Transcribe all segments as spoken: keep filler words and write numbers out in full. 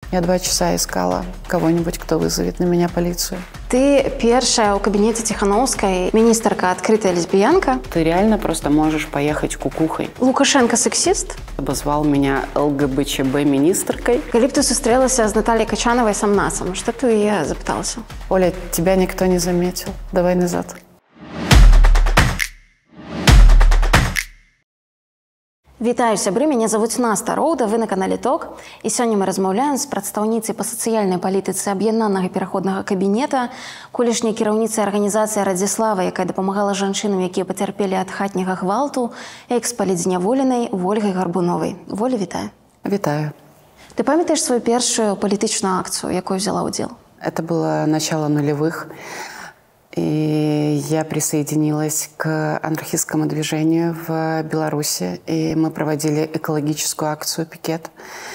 Я два часа искала кого-нибудь, кто вызовет на меня полицию. Ты первая у кабинете Тихановской министерка открытая лесбиянка. Ты реально просто можешь поехать кукухой. Лукашенко сексист? Обозвал меня ЛГБЧБ-министркой. Калі б ты сустрелася с Натальей Качановой самнасом, что ты ее запытался? Оля, тебя никто не заметил. Давай назад. Вітаю, сябры, мяне завуць Наста Роуда, вы на канале Ток. І сёння мы размаўляем з прадстаўніцай па сацыяльнай палітыцы аб'яднанага пераходнага кабінета, колішняй кіраўніцай арганізацыі Радзіслава, якая дапамагала жанчынам, якія пацярпелі ад хатняга гвалту, экс-палітзняволенай Вольгай Гарбуновай. Воля, вітаю. Вітаю. Ты памятаеш свою першую палітычную акцию, якой взяла удел? Это было начало нулевых. И я присоединилась к анархистскому движению в Беларуси, и мы проводили экологическую акцию «Пикет».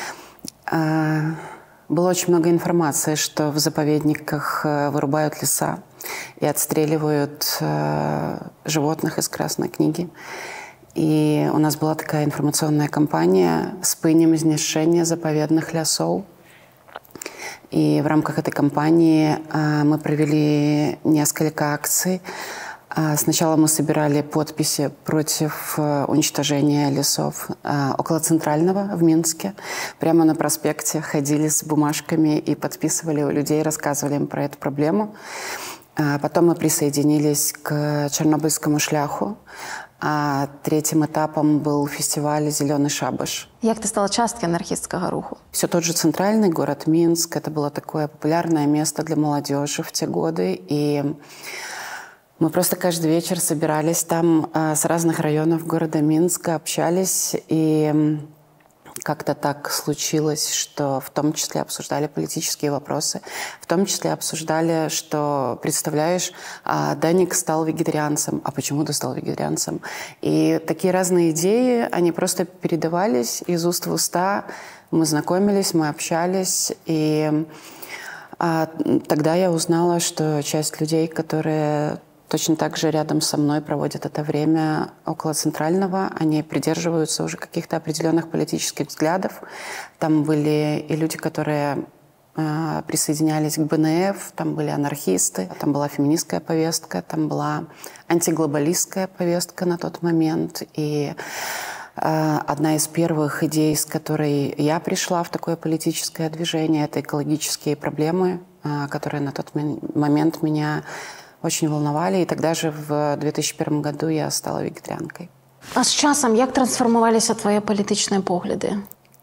Было очень много информации, что в заповедниках вырубают леса и отстреливают животных из Красной книги. И у нас была такая информационная кампания «Спынем знішчэнне заповедных лясоў». И в рамках этой кампании а, мы провели несколько акций. А, сначала мы собирали подписи против а, уничтожения лесов а, около Центрального в Минске. Прямо на проспекте ходили с бумажками и подписывали у людей, рассказывали им про эту проблему. А, потом мы присоединились к Чернобыльскому шляху. А третьим этапом был фестиваль «Зеленый шабаш». Як ты стала часткой анархистского руху? Все тот же центральный город Минск. Это было такое популярное место для молодежи в те годы. И мы просто каждый вечер собирались там а, с разных районов города Минска, общались. И как-то так случилось, что в том числе обсуждали политические вопросы, в том числе обсуждали, что, представляешь, Даник стал вегетарианцем. А почему ты стал вегетарианцем? И такие разные идеи, они просто передавались из уст в уста. Мы знакомились, мы общались. И а, тогда я узнала, что часть людей, которые точно так же рядом со мной проводят это время около Центрального. Они придерживаются уже каких-то определенных политических взглядов. Там были и люди, которые э, присоединялись к бэ эн эф, там были анархисты, там была феминистская повестка, там была антиглобалистская повестка на тот момент. И э, одна из первых идей, с которой я пришла в такое политическое движение, это экологические проблемы, э, которые на тот момент меня очень волновали. И тогда же в две тысячи первом году я стала вегетарианкой. А с часом як трансформовались твои политичные погляды?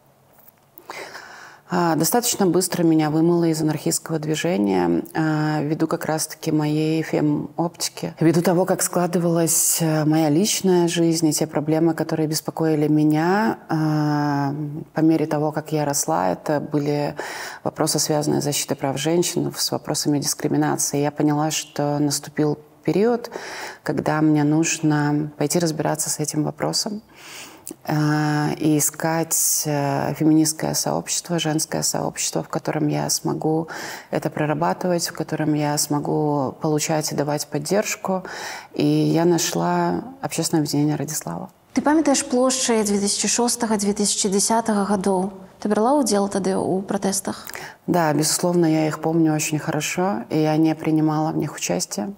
Достаточно быстро меня вымыло из анархистского движения ввиду как раз-таки моей фем-оптики, ввиду того, как складывалась моя личная жизнь и те проблемы, которые беспокоили меня. По мере того, как я росла, это были вопросы, связанные с защитой прав женщин, с вопросами дискриминации. Я поняла, что наступил период, когда мне нужно пойти разбираться с этим вопросом и искать феминистское сообщество, женское сообщество, в котором я смогу это прорабатывать, в котором я смогу получать и давать поддержку. И я нашла общественное объединение Радзіслава. Ты памятаешь плошчы две тысячи шостого — две тысячи десятого годов? Ты брала удел тогда у протестах? Да, безусловно, я их помню очень хорошо, и я не принимала в них участие.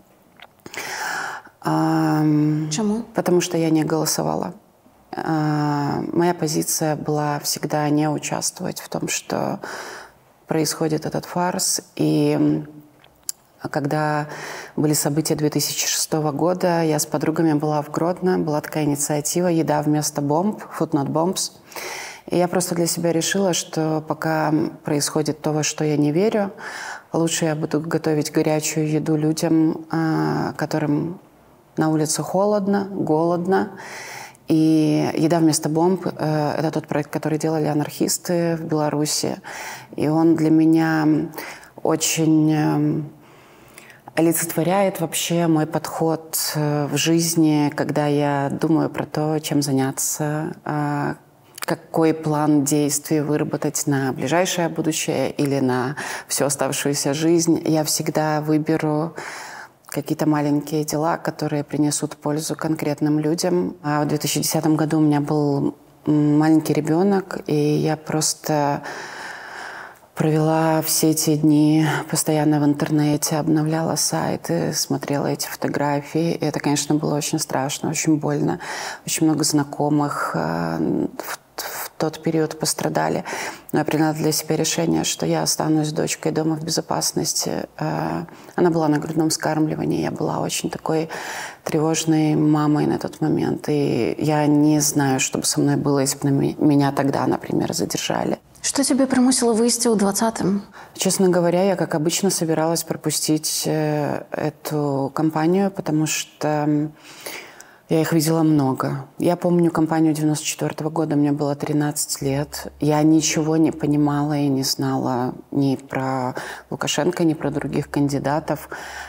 Почему? Потому что я не голосовала. Моя позиция была всегда не участвовать в том, что происходит этот фарс. И когда были события две тысячи шестого года, я с подругами была в Гродно, была такая инициатива «Еда вместо бомб», «Food not bombs». И я просто для себя решила, что пока происходит то, во что я не верю, лучше я буду готовить горячую еду людям, которым на улице холодно, голодно. И «Еда вместо бомб» — это тот проект, который делали анархисты в Беларуси. И он для меня очень олицетворяет вообще мой подход в жизни, когда я думаю про то, чем заняться, какой план действий выработать на ближайшее будущее или на всю оставшуюся жизнь. Я всегда выберу какие-то маленькие дела, которые принесут пользу конкретным людям. А в две тысячи десятом году у меня был маленький ребенок, и я просто Провела все эти дни постоянно в интернете, обновляла сайты, смотрела эти фотографии. И это, конечно, было очень страшно, очень больно. Очень много знакомых в, в тот период пострадали. Но я приняла для себя решение, что я останусь с дочкой дома в безопасности. Она была на грудном вскармливании. Я была очень такой тревожной мамой на тот момент. И я не знаю, что бы со мной было, если бы меня тогда, например, задержали. Что тебя примусило выйти у двадцатым? Честно говоря, я, как обычно, собиралась пропустить эту кампанию, потому что я их видела много. Я помню кампанию девяносто четвёртого года, мне было тринадцать лет. Я ничего не понимала и не знала ни про Лукашенко, ни про других кандидатов.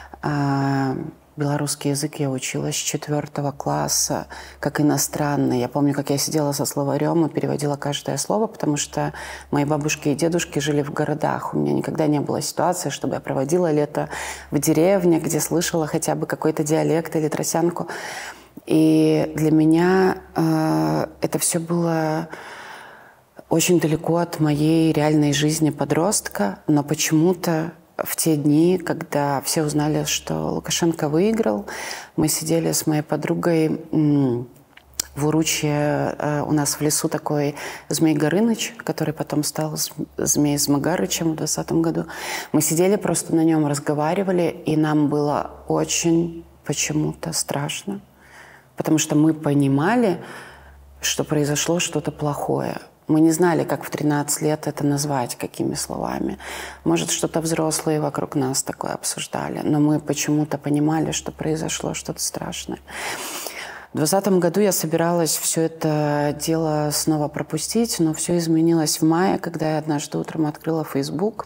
Белорусский язык я учила с четвертого класса, как иностранный. Я помню, как я сидела со словарем и переводила каждое слово, потому что мои бабушки и дедушки жили в городах. У меня никогда не было ситуации, чтобы я проводила лето в деревне, где слышала хотя бы какой-то диалект или тросянку. И для меня э, это все было очень далеко от моей реальной жизни подростка, но почему-то в те дни, когда все узнали, что Лукашенко выиграл, мы сидели с моей подругой в Уручье. У нас в лесу такой Змей Горыныч, который потом стал Змей Змагарычем в двадцатом году. Мы сидели просто на нем, разговаривали, и нам было очень почему-то страшно, потому что мы понимали, что произошло что-то плохое. Мы не знали, как в тринадцать лет это назвать, какими словами. Может, что-то взрослые вокруг нас такое обсуждали, но мы почему-то понимали, что произошло что-то страшное. В двадцатом году я собиралась все это дело снова пропустить, но все изменилось в мае, когда я однажды утром открыла Facebook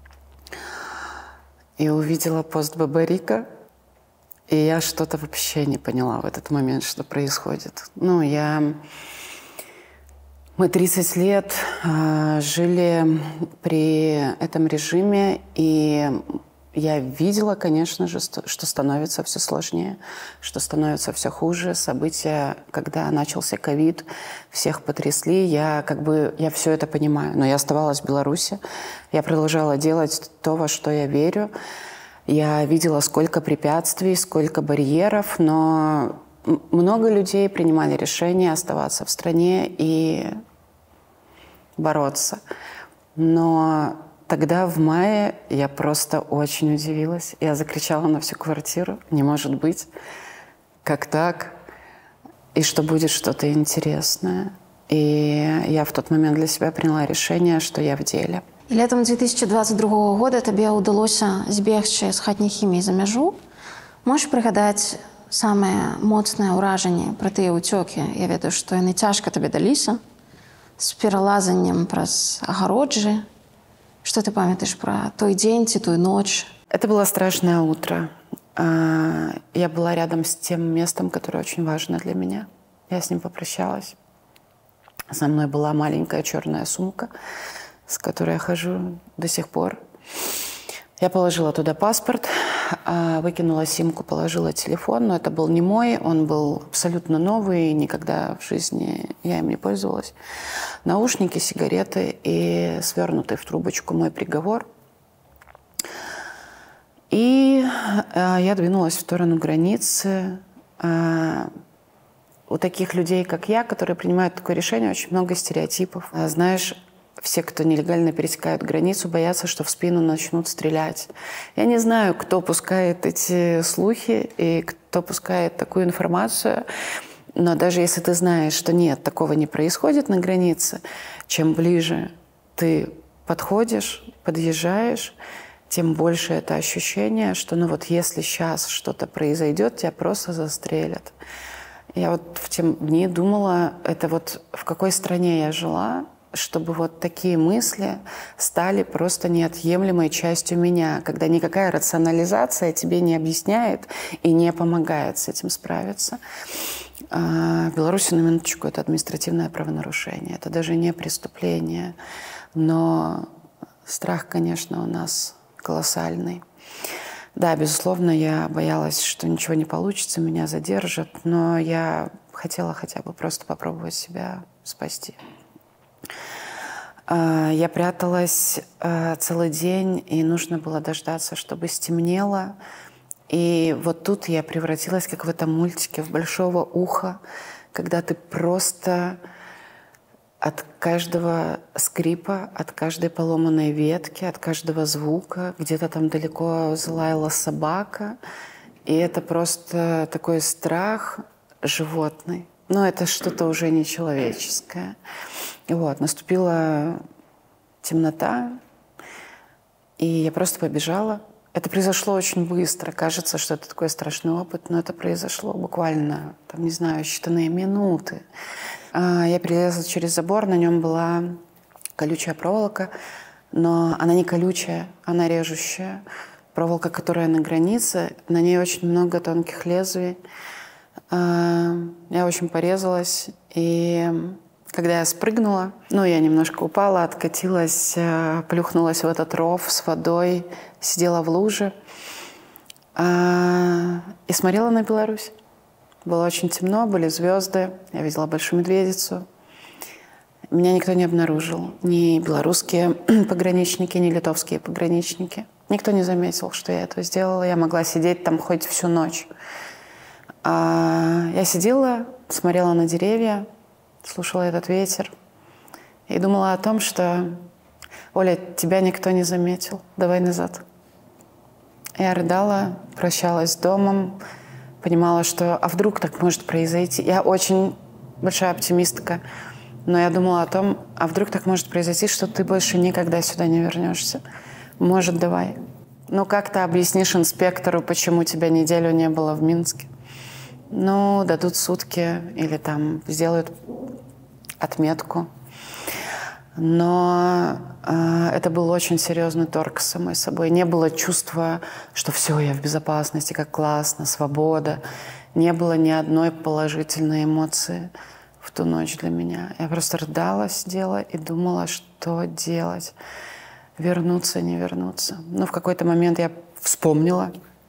и увидела пост Бабарика. И я что-то вообще не поняла в этот момент, что происходит. Ну, я... Мы тридцать лет э, жили при этом режиме, и я видела, конечно же, что, что становится все сложнее, что становится все хуже. События, когда начался ковид, всех потрясли. Я как бы, я все это понимаю, но я оставалась в Беларуси. Я продолжала делать то, во что я верю. Я видела, сколько препятствий, сколько барьеров, но много людей принимали решение оставаться в стране и бороться. Но тогда, в мае, я просто очень удивилась. Я закричала на всю квартиру: «Не может быть! Как так? И что будет что-то интересное?» И я в тот момент для себя приняла решение, что я в деле. І летом две тысячи двадцать другого года тебе удалося збегчы з хатняй хіміі за мяжу. Можаш прыгадаць самае моцнае ўражанне пра тыя ўцёкі? Я ведаю, што яны цяжка табе даліся, з пералазаннем праз агароджы. Что ты памятаешь про той день, ту ночь? Это было страшное утро. Я была рядом с тем местом, которое очень важно для меня. Я с ним попрощалась. Со мной была маленькая черная сумка, с которой я хожу до сих пор. Я положила туда паспорт, выкинула симку, положила телефон, но это был не мой, он был абсолютно новый, никогда в жизни я им не пользовалась. Наушники, сигареты и свернутый в трубочку мой приговор. И я двинулась в сторону границы. У таких людей, как я, которые принимают такое решение, очень много стереотипов. Знаешь, все, кто нелегально пересекают границу, боятся, что в спину начнут стрелять. Я не знаю, кто пускает эти слухи и кто пускает такую информацию, но даже если ты знаешь, что нет, такого не происходит на границе, чем ближе ты подходишь, подъезжаешь, тем больше это ощущение, что ну вот если сейчас что-то произойдет, тебя просто застрелят. Я вот в те дни думала, это вот в какой стране я жила, чтобы вот такие мысли стали просто неотъемлемой частью меня, когда никакая рационализация тебе не объясняет и не помогает с этим справиться. В Беларуси, на минуточку, это административное правонарушение. Это даже не преступление. Но страх, конечно, у нас колоссальный. Да, безусловно, я боялась, что ничего не получится, меня задержат, но я хотела хотя бы просто попробовать себя спасти. Я пряталась целый день, и нужно было дождаться, чтобы стемнело. И вот тут я превратилась, как в этом мультике, в большого уха, когда ты просто от каждого скрипа, от каждой поломанной ветки, от каждого звука, где-то там далеко залаяла собака. И это просто такой страх животный. Но это что-то уже нечеловеческое. И вот, наступила темнота, и я просто побежала. Это произошло очень быстро. Кажется, что это такой страшный опыт, но это произошло буквально, там, не знаю, считанные минуты. Я перелезла через забор, на нем была колючая проволока, но она не колючая, она режущая. Проволока, которая на границе, на ней очень много тонких лезвий. Я очень порезалась, и когда я спрыгнула, ну, я немножко упала, откатилась, плюхнулась в этот ров с водой, сидела в луже и смотрела на Беларусь. Было очень темно, были звезды, я видела большую медведицу. Меня никто не обнаружил, ни белорусские пограничники, ни литовские пограничники. Никто не заметил, что я это сделала. Я могла сидеть там хоть всю ночь. А я сидела, смотрела на деревья, слушала этот ветер и думала о том, что «Оля, тебя никто не заметил, давай назад». Я рыдала, прощалась с домом, понимала, что а вдруг так может произойти. Я очень большая оптимистка, но я думала о том, а вдруг так может произойти, что ты больше никогда сюда не вернешься. Может, давай. Ну, как ты объяснишь инспектору, почему тебя неделю не было в Минске? Ну, дадут сутки или там сделают отметку. Но э, это был очень серьезный торг с самой собой. Не было чувства, что все, я в безопасности, как классно, свобода. Не было ни одной положительной эмоции в ту ночь для меня. Я просто рыдала, сидела и думала, что делать. Вернуться, не вернуться. Но в какой-то момент я вспомнила,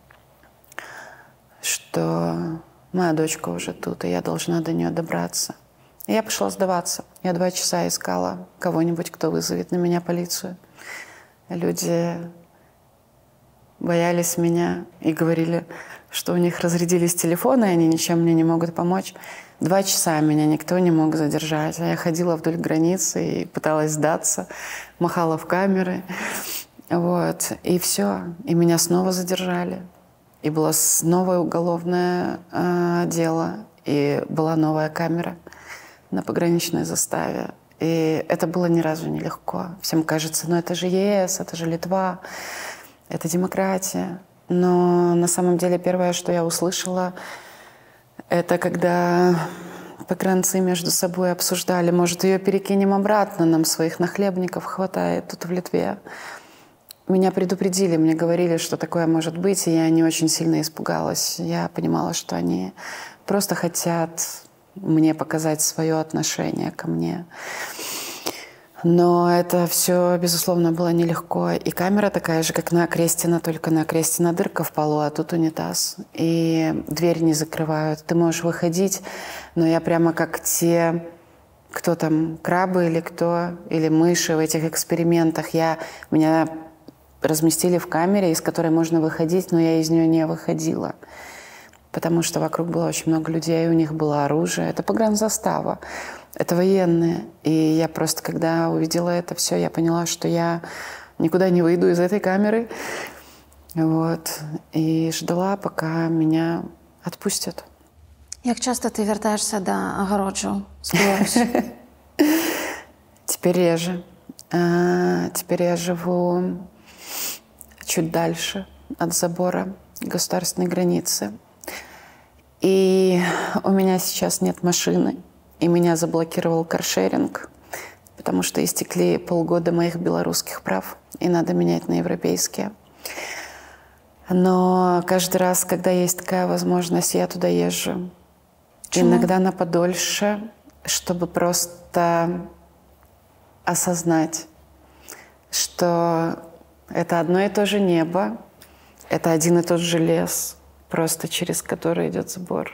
что моя дочка уже тут, и я должна до нее добраться. И я пошла сдаваться. Я два часа искала кого-нибудь, кто вызовет на меня полицию. Люди боялись меня и говорили, что у них разрядились телефоны, и они ничем мне не могут помочь. Два часа меня никто не мог задержать. А я ходила вдоль границы и пыталась сдаться, махала в камеры. Вот. И все. И меня снова задержали. И было новое уголовное э, дело. И была новая камера на пограничной заставе. И это было ни разу не легко. Всем кажется, ну это же ЕС, это же Литва, это демократия. Но на самом деле первое, что я услышала, это когда погранцы между собой обсуждали, может, ее перекинем обратно, нам своих нахлебников хватает тут в Литве. Меня предупредили, мне говорили, что такое может быть, и я не очень сильно испугалась. Я понимала, что они просто хотят мне показать свое отношение ко мне. Но это все, безусловно, было нелегко. И камера такая же, как на Крестина, только на Крестина дырка в полу, а тут унитаз. И дверь не закрывают. Ты можешь выходить, но я прямо как те, кто там, крабы или кто, или мыши в этих экспериментах. Я, меня разместили в камере, из которой можно выходить, но я из нее не выходила. Потому что вокруг было очень много людей, у них было оружие. Это погранзастава, это военные. И я просто, когда увидела это все, я поняла, что я никуда не выйду из этой камеры. Вот. И ждала, пока меня отпустят. Как часто ты вертаешься до Огороджу с Беларуси? Теперь реже. Теперь я живу чуть дальше от забора государственной границы. И у меня сейчас нет машины, и меня заблокировал каршеринг, потому что истекли полгода моих белорусских прав, и надо менять на европейские. Но каждый раз, когда есть такая возможность, я туда езжу. Почему? Иногда на подольше, чтобы просто осознать, что это одно и то же небо, это один и тот же лес, просто через который идет забор.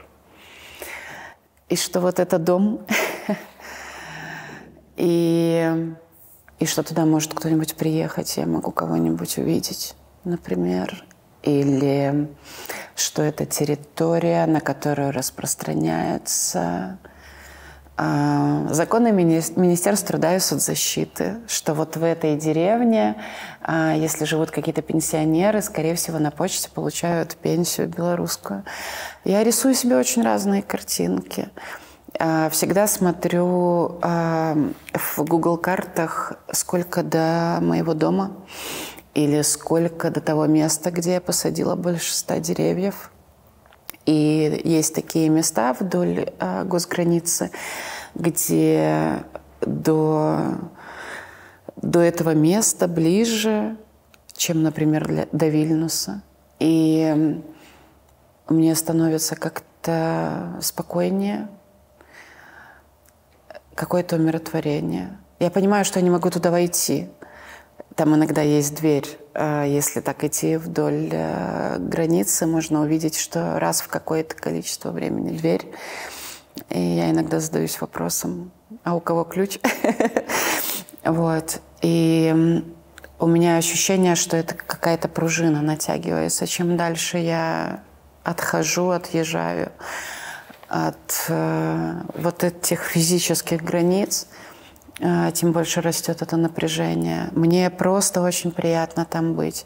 И что вот это дом, и и что туда может кто-нибудь приехать, я могу кого-нибудь увидеть, например. Или что это территория, на которую распространяются э, законы мини Министерства труда и соцзащиты, что вот в этой деревне, э, если живут какие-то пенсионеры, скорее всего, на почте получают пенсию белорусскую. Я рисую себе очень разные картинки. Э, всегда смотрю э, в Google картах, сколько до моего дома, или сколько до того места, где я посадила больше ста деревьев. И есть такие места вдоль э, госграницы, где до, до этого места ближе, чем, например, для, до Вильнюса. И мне становится как-то спокойнее, какое-то умиротворение. Я понимаю, что я не могу туда войти. Там иногда есть дверь. Если так идти вдоль границы, можно увидеть, что раз в какое-то количество времени дверь. И я иногда задаюсь вопросом, а у кого ключ? Вот. И у меня ощущение, что это какая-то пружина натягивается. Чем дальше я отхожу, отъезжаю от вот этих физических границ, тем больше растет это напряжение. Мне просто очень приятно там быть.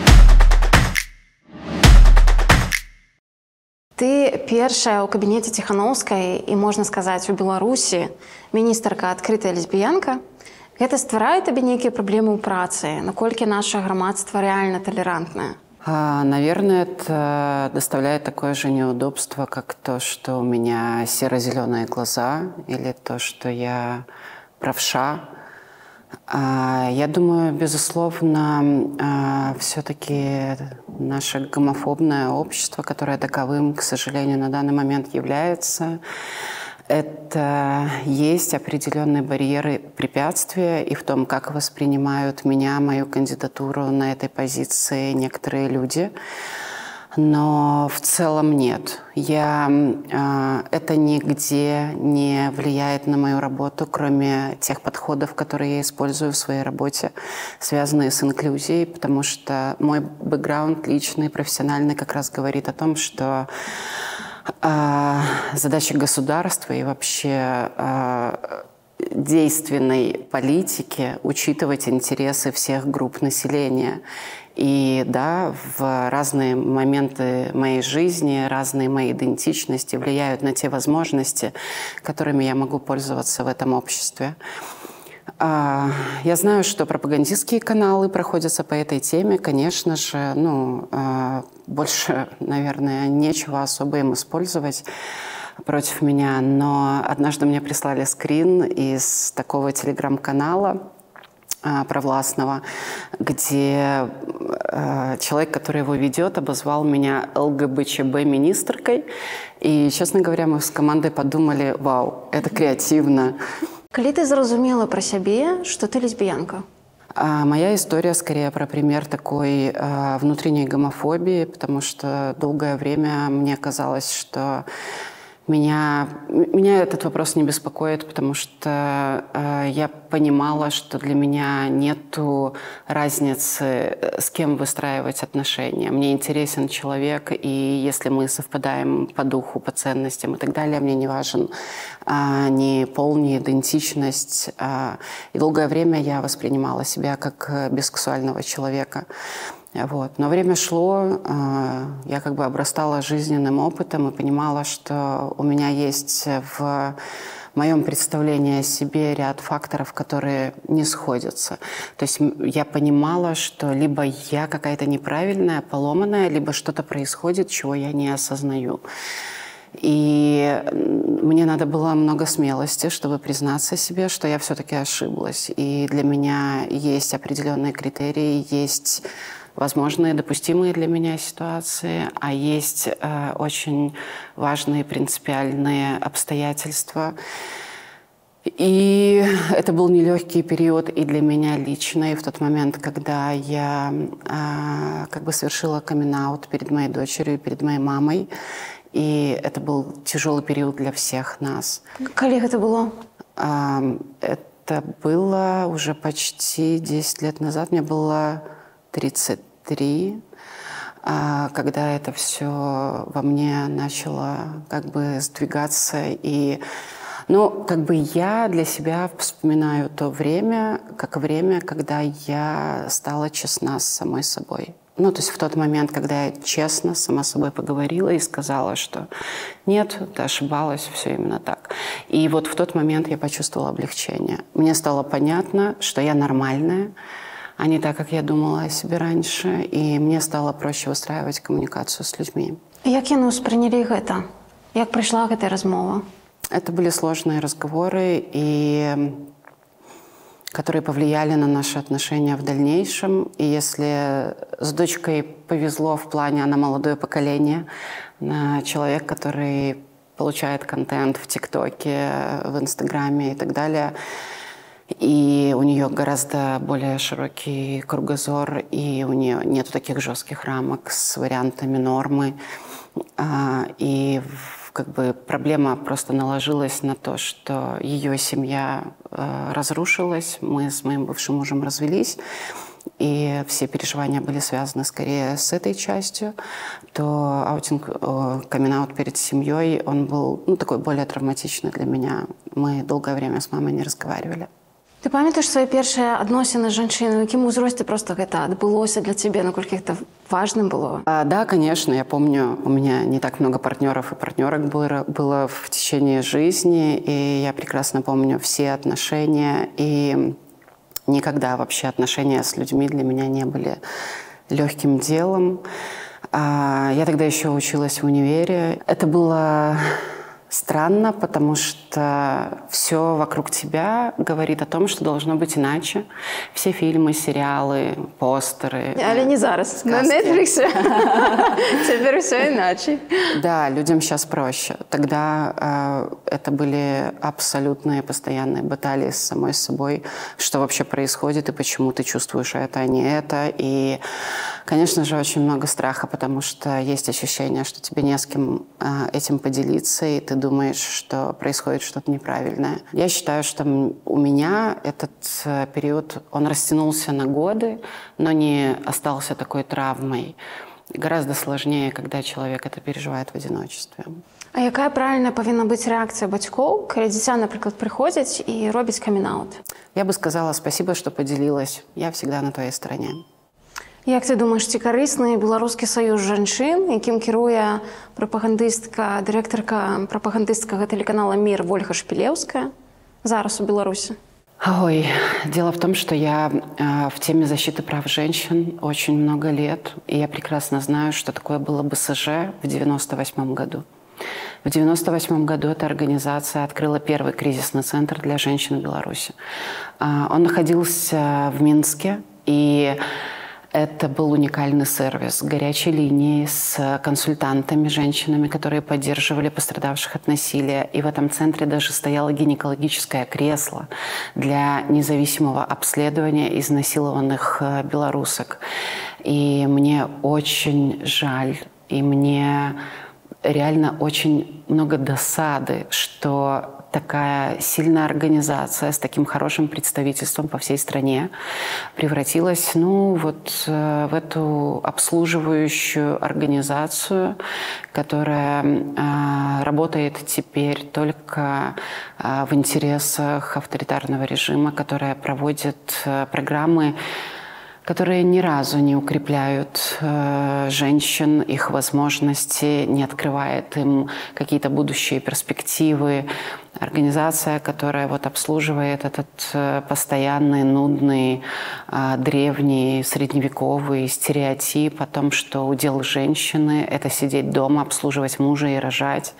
Ты первая у кабинете Тихановской и, можно сказать, у Беларуси министерка открытая лесбиянка. Это стварае тебе некие проблемы у працы? Наколькі наше громадство реально толерантное? А, наверное, это доставляет такое же неудобство, как то, что у меня серо-зеленые глаза, или то, что я правша. Я думаю, безусловно, все-таки наше гомофобное общество, которое таковым, к сожалению, на данный момент является, это есть определенные барьеры, препятствия и в том, как воспринимают меня, мою кандидатуру на этой позиции некоторые люди. Но в целом нет. Я, э, это нигде не влияет на мою работу, кроме тех подходов, которые я использую в своей работе, связанные с инклюзией, потому что мой бэкграунд личный, профессиональный как раз говорит о том, что э, задача государства и вообще э, действенной политики учитывать интересы всех групп населения. И да, в разные моменты моей жизни, разные мои идентичности влияют на те возможности, которыми я могу пользоваться в этом обществе. Я знаю, что пропагандистские каналы проходятся по этой теме. Конечно же, ну, больше, наверное, нечего особо им использовать против меня. Но однажды мне прислали скрин из такого телеграм-канала провластного, где э, человек, который его ведет, обозвал меня ЛГБЧБ-министркой. И, честно говоря, мы с командой подумали, вау, это креативно. Коли ты зразумела про себе, что ты лесбиянка? А моя история скорее про пример такой э, внутренней гомофобии, потому что долгое время мне казалось, что Меня, меня этот вопрос не беспокоит, потому что э, я понимала, что для меня нету разницы, с кем выстраивать отношения. Мне интересен человек, и если мы совпадаем по духу, по ценностям и так далее, мне не важен э, ни пол, ни идентичность. Э, и долгое время я воспринимала себя как бисексуального человека. Вот. Но время шло, я как бы обрастала жизненным опытом и понимала, что у меня есть в моем представлении о себе ряд факторов, которые не сходятся. То есть я понимала, что либо я какая-то неправильная, поломанная, либо что-то происходит, чего я не осознаю. И мне надо было много смелости, чтобы признаться себе, что я все-таки ошиблась. И для меня есть определенные критерии, есть возможные, допустимые для меня ситуации, а есть э, очень важные принципиальные обстоятельства. И это был нелегкий период и для меня лично, и в тот момент, когда я э, как бы совершила камин-аут перед моей дочерью, перед моей мамой, и это был тяжелый период для всех нас. Коли это было? Э, это Это было уже почти десять лет назад. Мне было тридцать три, когда это все во мне начало как бы сдвигаться. И, ну, как бы я для себя вспоминаю то время, как время, когда я стала честна с самой собой. Ну, то есть в тот момент, когда я честно сама с собой поговорила и сказала, что нет, ты ошибалась, все именно так. И вот в тот момент я почувствовала облегчение. Мне стало понятно, что я нормальная, а не так, как я думала о себе раньше. И мне стало проще выстраивать коммуникацию с людьми. Як яны ўспрынялі гэта? Як прайшла гэтая размова? Это были сложные разговоры, и которые повлияли на наши отношения в дальнейшем. И если с дочкой повезло в плане, она молодое поколение, она человек, который получает контент в ТикТоке, в Инстаграме и так далее, и у нее гораздо более широкий кругозор, и у нее нет таких жестких рамок с вариантами нормы. И как бы проблема просто наложилась на то, что ее семья э, разрушилась, мы с моим бывшим мужем развелись, и все переживания были связаны скорее с этой частью, то аутинг, э, камин-аут перед семьей, он был, ну, такой более травматичный для меня. Мы долгое время с мамой не разговаривали. Ты памятаеш свае першыя адносіны з жанчынай? У якім узросце просто гэта адбылося для тебя? Наколькі гэта важным было? А, да, конечно. Я помню, у меня не так много партнеров и партнерок было, было в течение жизни, и я прекрасно помню все отношения, и никогда вообще отношения с людьми для меня не были легким делом. А, я тогда еще училась в универе. Это было странно, потому что все вокруг тебя говорит о том, что должно быть иначе. Все фильмы, сериалы, постеры. Але не зараз. На Netflix. Теперь все иначе. Да, людям сейчас проще. Тогда э, это были абсолютные постоянные баталии с самой собой, что вообще происходит и почему ты чувствуешь это, а не это. И, конечно же, очень много страха, потому что есть ощущение, что тебе не с кем э, этим поделиться, и ты думаешь, что происходит что-то неправильное. Я считаю, что у меня этот период, он растянулся на годы, но не остался такой травмой. Гораздо сложнее, когда человек это переживает в одиночестве. А якая правильная павінна быць рэакцыя бацькоў, калі дзіця, напрыклад, прыходзіць і робіць камін-аут? Я бы сказала спасибо, что поделилась. Я всегда на твоей стороне. Як ты думаеш, ці карысны беларускі саюз жанчын, якім кіруе прапагандыстка, дырэктарка прапагандысцкага тэлеканала «Мир» Вольга Шпілеўская зараз у Беларуси? Ой, дело в том, что я э, в теме защиты прав женщин очень много лет, и я прекрасно знаю, что такое было БСЖ в девяносто восьмом году. В девяносто восьмом году эта организация открыла первый кризисный центр для женщин в Беларуси. Э, он находился в Минске, и это был уникальный сервис горячей линии с консультантами, женщинами, которые поддерживали пострадавших от насилия. И в этом центре даже стояло гинекологическое кресло для независимого обследования изнасилованных белорусок. И мне очень жаль, и мне реально очень много досады, что такая сильная организация с таким хорошим представительством по всей стране превратилась, ну, вот э, в эту обслуживающую организацию, которая э, работает теперь только э, в интересах авторитарного режима, которая проводит э, программы, которые ни разу не укрепляют э, женщин, их возможности, не открывает им какие-то будущие перспективы. Организация, которая вот обслуживает этот э, постоянный, нудный, э, древний, средневековый стереотип о том, что удел женщины – это сидеть дома, обслуживать мужа и рожать.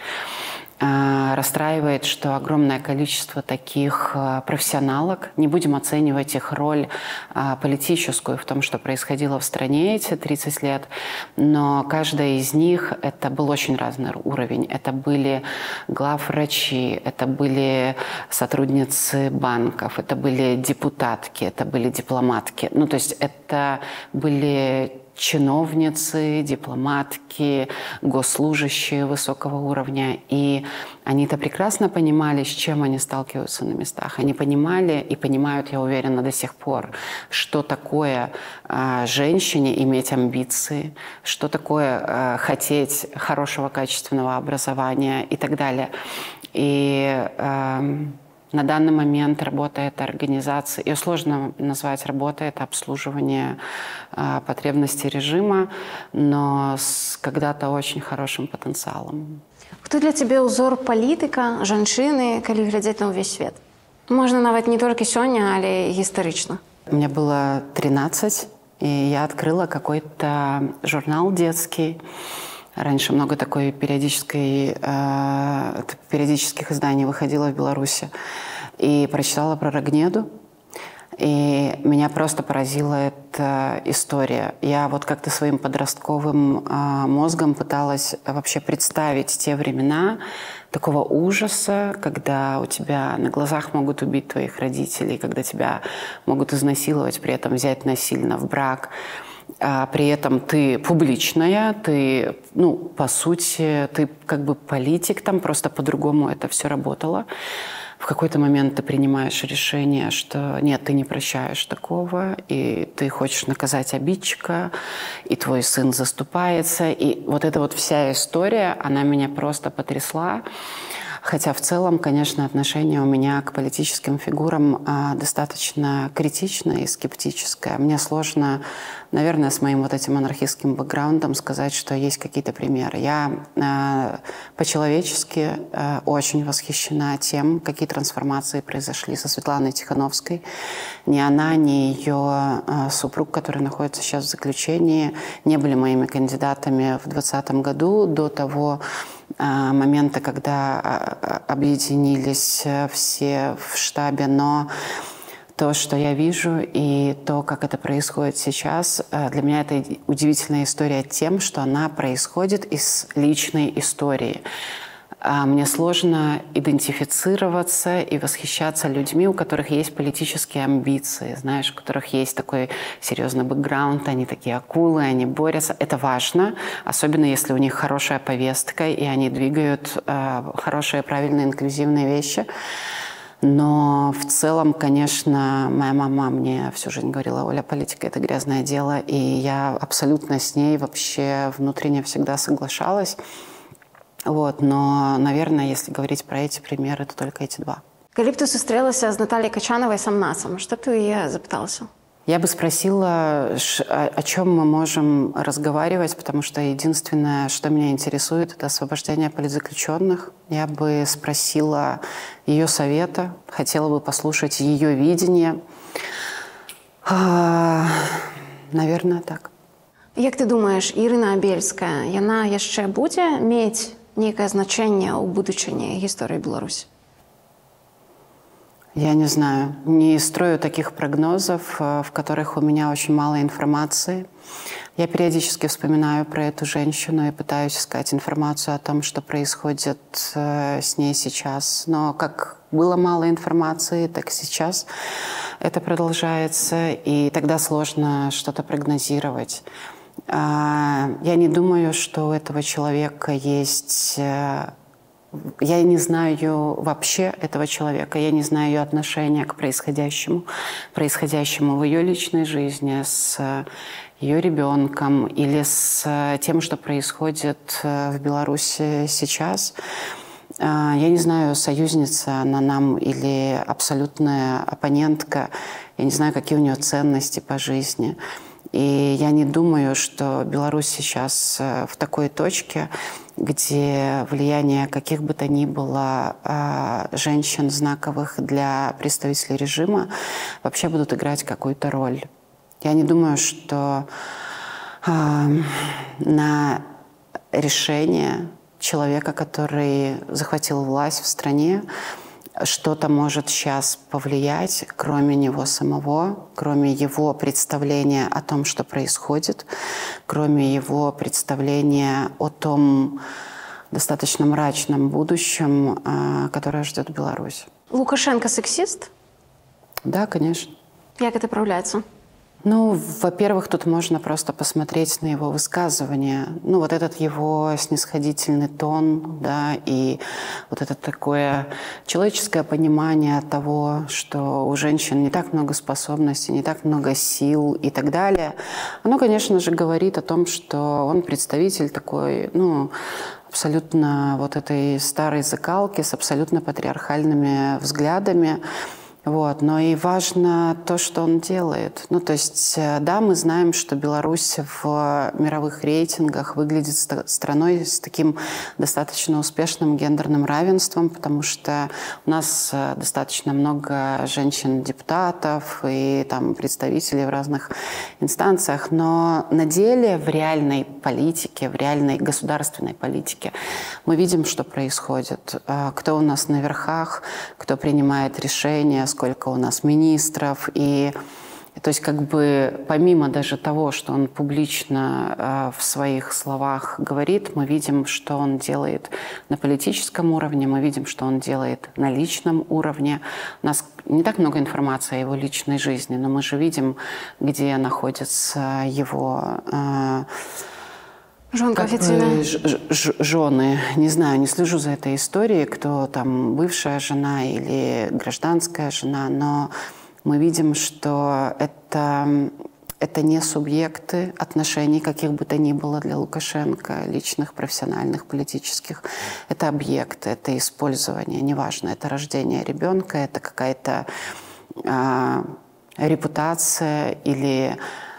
Расстраивает, что огромное количество таких профессионалок, не будем оценивать их роль политическую в том, что происходило в стране эти тридцать лет, но каждая из них, это был очень разный уровень. Это были главврачи, это были сотрудницы банков, это были депутатки, это были дипломатки. Ну, то есть это это были чиновницы, дипломатки, госслужащие высокого уровня. И они-то прекрасно понимали, с чем они сталкиваются на местах. Они понимали и понимают, я уверена, до сих пор, что такое э, женщине иметь амбиции, что такое э, хотеть хорошего качественного образования и так далее. И э, на данный момент работа этой организации, ее сложно назвать работой, это обслуживание э, потребностей режима, но с когда-то очень хорошим потенциалом. Хто для цябе ўзор палітыка, жанчыны, калі глядзець на ўвесь свет? Можна нават не толькі сёння, але і гістарычна. Мне было тринадцать, и я открыла какой-то журнал детский. Раньше много такой периодической, э, периодических изданий выходило в Беларуси. И прочитала про Рогнеду. И меня просто поразила эта история. Я вот как-то своим подростковым э, мозгом пыталась вообще представить те времена такого ужаса, когда у тебя на глазах могут убить твоих родителей, когда тебя могут изнасиловать, при этом взять насильно в брак. А при этом ты публичная, ты, ну, по сути, ты как бы политик, там просто по-другому это все работало. В какой-то момент ты принимаешь решение, что нет, ты не прощаешь такого, и ты хочешь наказать обидчика, и твой сын заступается. И вот эта вот вся история, она меня просто потрясла. Хотя в целом, конечно, отношение у меня к политическим фигурам а, достаточно критичное и скептическое. Мне сложно, наверное, с моим вот этим анархистским бэкграундом сказать, что есть какие-то примеры. Я а, по-человечески а, очень восхищена тем, какие трансформации произошли со Светланой Тихановской. Ни она, ни ее а, супруг, который находится сейчас в заключении, не были моими кандидатами в двадцатом году до того момента, когда объединились все в штабе, но то, что я вижу, и то, как это происходит сейчас, для меня это удивительная история тем, что она происходит из личной истории. Мне сложно идентифицироваться и восхищаться людьми, у которых есть политические амбиции, знаешь, у которых есть такой серьезный бэкграунд, они такие акулы, они борются. Это важно, особенно если у них хорошая повестка, и они двигают э, хорошие, правильные, инклюзивные вещи. Но в целом, конечно, моя мама мне всю жизнь говорила: Оля, политика – это грязное дело, и я абсолютно с ней вообще внутренне всегда соглашалась. Вот, но, наверное, если говорить про эти примеры, то только эти два. Калі б ты сустрэлася з Натальей Качановой самнасам, что б ты яе запыталася? Я бы спросила, о чем мы можем разговаривать, потому что единственное, что меня интересует, это освобождение политзаключенных. Я бы спросила ее совета, хотела бы послушать ее видение. Наверное, так. Як ты думаешь, Ірына Абельская, яна яшчэ будзе мець нейкае значэнне ў будучыні гісторыі Беларусі? Я не знаю. Не строю таких прогнозов, в которых у меня очень мало информации. Я периодически вспоминаю про эту женщину и пытаюсь искать информацию о том, что происходит с ней сейчас. Но как было мало информации, так и сейчас это продолжается, и тогда сложно что-то прогнозировать. Я не думаю, что у этого человека есть... Я не знаю вообще этого человека, я не знаю ее отношения к происходящему, происходящему в ее личной жизни, с ее ребенком или с тем, что происходит в Беларуси сейчас. Я не знаю, союзница она нам или абсолютная оппонентка, я не знаю, какие у нее ценности по жизни. И я не думаю, что Беларусь сейчас в такой точке, где влияние каких бы то ни было женщин знаковых для представителей режима вообще будут играть какую-то роль. Я не думаю, что на решение человека, который захватил власть в стране, что-то может сейчас повлиять, кроме него самого, кроме его представления о том, что происходит, кроме его представления о том достаточно мрачном будущем, которое ждет Беларусь. Лукашенко сексист? Да, конечно. Как это проявляется? Ну, во-первых, тут можно просто посмотреть на его высказывания. Ну, вот этот его снисходительный тон, да, и вот это такое человеческое понимание того, что у женщин не так много способностей, не так много сил и так далее. Оно, конечно же, говорит о том, что он представитель такой, ну, абсолютно вот этой старой закалки с абсолютно патриархальными взглядами. Вот. Но и важно то, что он делает. Ну, то есть, да, мы знаем, что Беларусь в мировых рейтингах выглядит страной с таким достаточно успешным гендерным равенством, потому что у нас достаточно много женщин-депутатов и там представителей в разных инстанциях. Но на деле в реальной политике, в реальной государственной политике мы видим, что происходит. Кто у нас на верхах, кто принимает решения, сколько у нас министров. И то есть как бы помимо даже того, что он публично э, в своих словах говорит, мы видим, что он делает на политическом уровне, мы видим, что он делает на личном уровне. У нас не так много информации о его личной жизни, но мы же видим, где находятся его... Э, Жонка официальная. Жены. Не знаю, не слежу за этой историей, кто там бывшая жена или гражданская жена, но мы видим, что это, это не субъекты отношений, каких бы то ни было для Лукашенко, личных, профессиональных, политических. Это объекты, это использование, неважно, это рождение ребенка, это какая-то а, репутация или...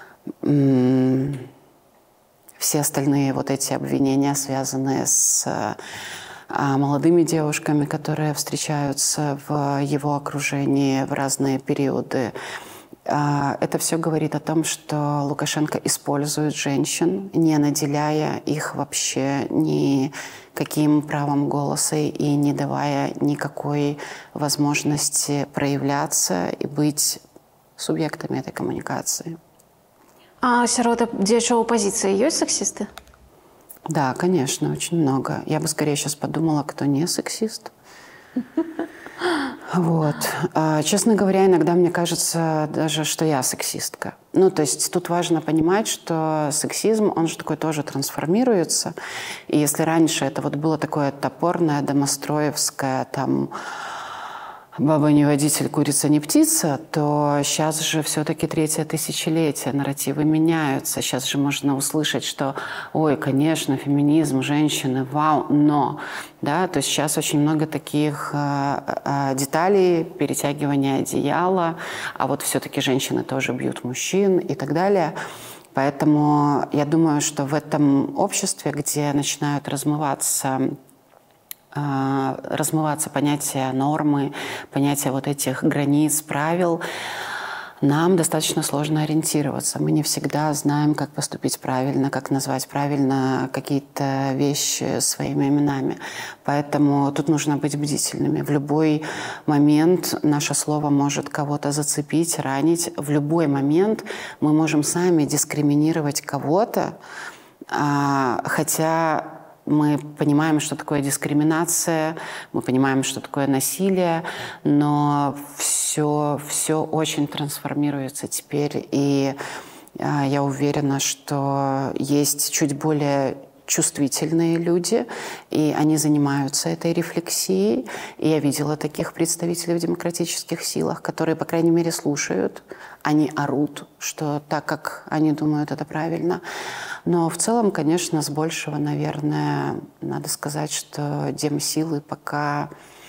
М- все остальные вот эти обвинения, связанные с а, молодыми девушками, которые встречаются в его окружении в разные периоды, а, это все говорит о том, что Лукашенко использует женщин, не наделяя их вообще никаким правом голоса и не давая никакой возможности проявляться и быть субъектами этой коммуникации. А сярод дзеячоў оппозиции есть сексисты? Да, конечно, очень много. Я бы скорее сейчас подумала, кто не сексист. Вот. Честно говоря, иногда мне кажется даже, что я сексистка. Ну, то есть тут важно понимать, что сексизм, он же такой тоже трансформируется. И если раньше это вот было такое топорное, домостроевское, там... «Баба не водитель, курица не птица», то сейчас же все-таки третье тысячелетие, нарративы меняются. Сейчас же можно услышать, что «Ой, конечно, феминизм, женщины, вау, но…» Да, то есть сейчас очень много таких э, э, деталей, перетягивания одеяла, а вот все-таки женщины тоже бьют мужчин и так далее. Поэтому я думаю, что в этом обществе, где начинают размываться размываться понятия нормы, понятия вот этих границ, правил, нам достаточно сложно ориентироваться. Мы не всегда знаем, как поступить правильно, как назвать правильно какие-то вещи своими именами. Поэтому тут нужно быть бдительными. В любой момент наше слово может кого-то зацепить, ранить. В любой момент мы можем сами дискриминировать кого-то, хотя... Мы понимаем, что такое дискриминация, мы понимаем, что такое насилие, но все, все очень трансформируется теперь. И а, я уверена, что есть чуть более чувствительные люди, и они занимаются этой рефлексией. И я видела таких представителей в демократических силах, которые, по крайней мере, слушают, они орут, что так, как они думают, это правильно. Но в целом, конечно, с большего, наверное, надо сказать, что демсилы пока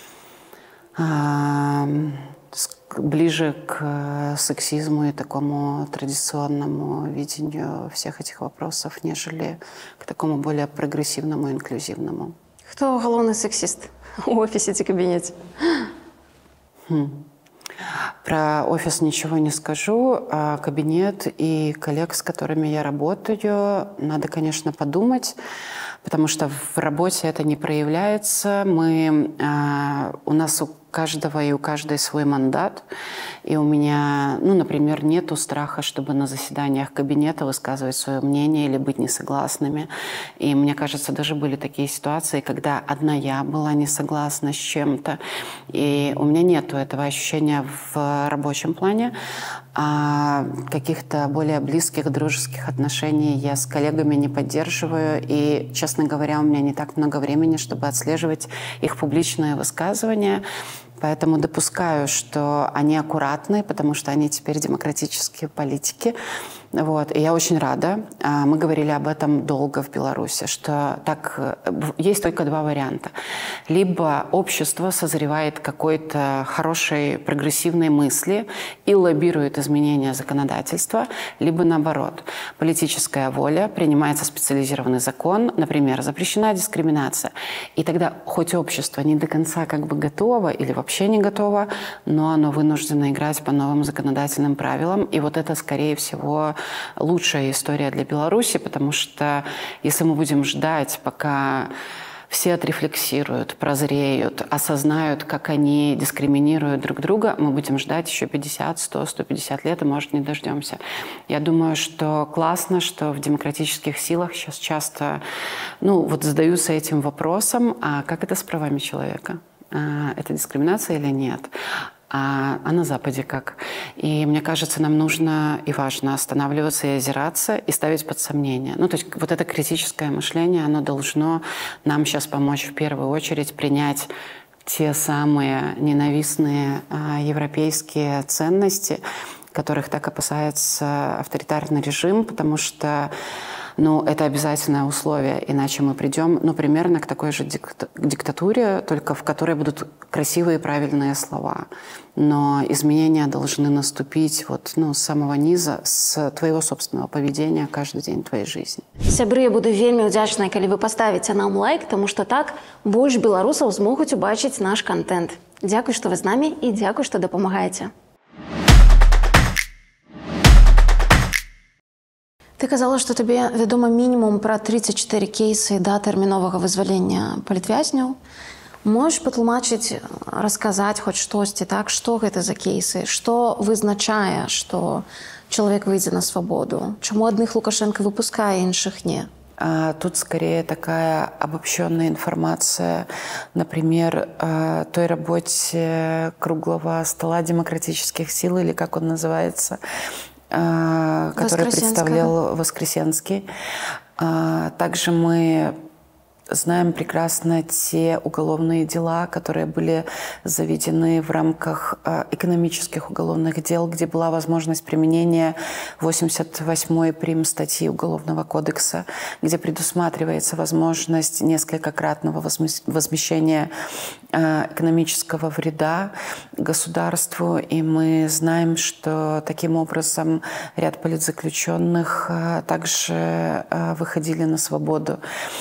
э, ближе к сексизму и такому традиционному видению всех этих вопросов, нежели к такому более прогрессивному, инклюзивному. Кто главный сексист в офисе и кабинете? Хм. Про офис ничего не скажу, а кабинет и коллег, с которыми я работаю, надо, конечно, подумать, потому что в работе это не проявляется. Мы, а, у нас у каждого и у каждой свой мандат. И у меня, ну, например, нету страха, чтобы на заседаниях кабинета высказывать свое мнение или быть несогласными. И мне кажется, даже были такие ситуации, когда одна я была не согласна с чем-то. И у меня нету этого ощущения в рабочем плане. А каких-то более близких дружеских отношений я с коллегами не поддерживаю. И, честно говоря, у меня не так много времени, чтобы отслеживать их публичные высказывания. Поэтому допускаю, что они аккуратны, потому что они теперь демократические политики. Вот. И я очень рада. Мы говорили об этом долго в Беларуси, что так есть только два варианта. Либо общество созревает какой-то хорошей прогрессивной мысли и лоббирует изменения законодательства, либо наоборот. Политическая воля, принимается специализированный закон, например, запрещена дискриминация. И тогда хоть общество не до конца как бы готово или вообще не готово, но оно вынуждено играть по новым законодательным правилам. И вот это, скорее всего, лучшая история для Беларуси, потому что если мы будем ждать, пока все отрефлексируют, прозреют, осознают, как они дискриминируют друг друга, мы будем ждать еще пятьдесят, сто, сто пятьдесят лет и, может, не дождемся. Я думаю, что классно, что в демократических силах сейчас часто, ну, вот задаются этим вопросом, а как это с правами человека? Это дискриминация или нет? А, а на Западе как? И мне кажется, нам нужно и важно останавливаться и озираться и ставить под сомнение. Ну, то есть вот это критическое мышление, оно должно нам сейчас помочь в первую очередь принять те самые ненавистные а, европейские ценности, которых так опасается авторитарный режим, потому что ну, это обязательное условие, иначе мы придем, ну, примерно к такой же диктатуре, только в которой будут красивые и правильные слова. Но изменения должны наступить вот, ну, с самого низа, с твоего собственного поведения каждый день твоей жизни. Сябры, я буду вельмі удзячная, калі вы поставите нам лайк, тому что так больше белорусов змогуць убачыць наш контент. Дякую, что вы с нами, и дякую, что допомагаете. Ты казала, што табе вядома мінімум пра тридцать четыре кейсы да тэрміновага вызвалення палітвязняў. Можаш патлумачыць, расказаць хоць штосьці, так, што гэта за кейсы, што вызначае, што чалавек выйдзе на свабоду, чаму адных Лукашенко выпускае, іншых не? Тут скорее такая обобщенная информация, например, о той работе круглого стола демократических сил, или как он называется, который представлял Воскресенский. Также мы знаем прекрасно те уголовные дела, которые были заведены в рамках экономических уголовных дел, где была возможность применения восемьдесят восьмой прим. Статьи Уголовного кодекса, где предусматривается возможность несколькократного возмещения экономического вреда государству. И мы знаем, что таким образом ряд политзаключенных также выходили на свободу.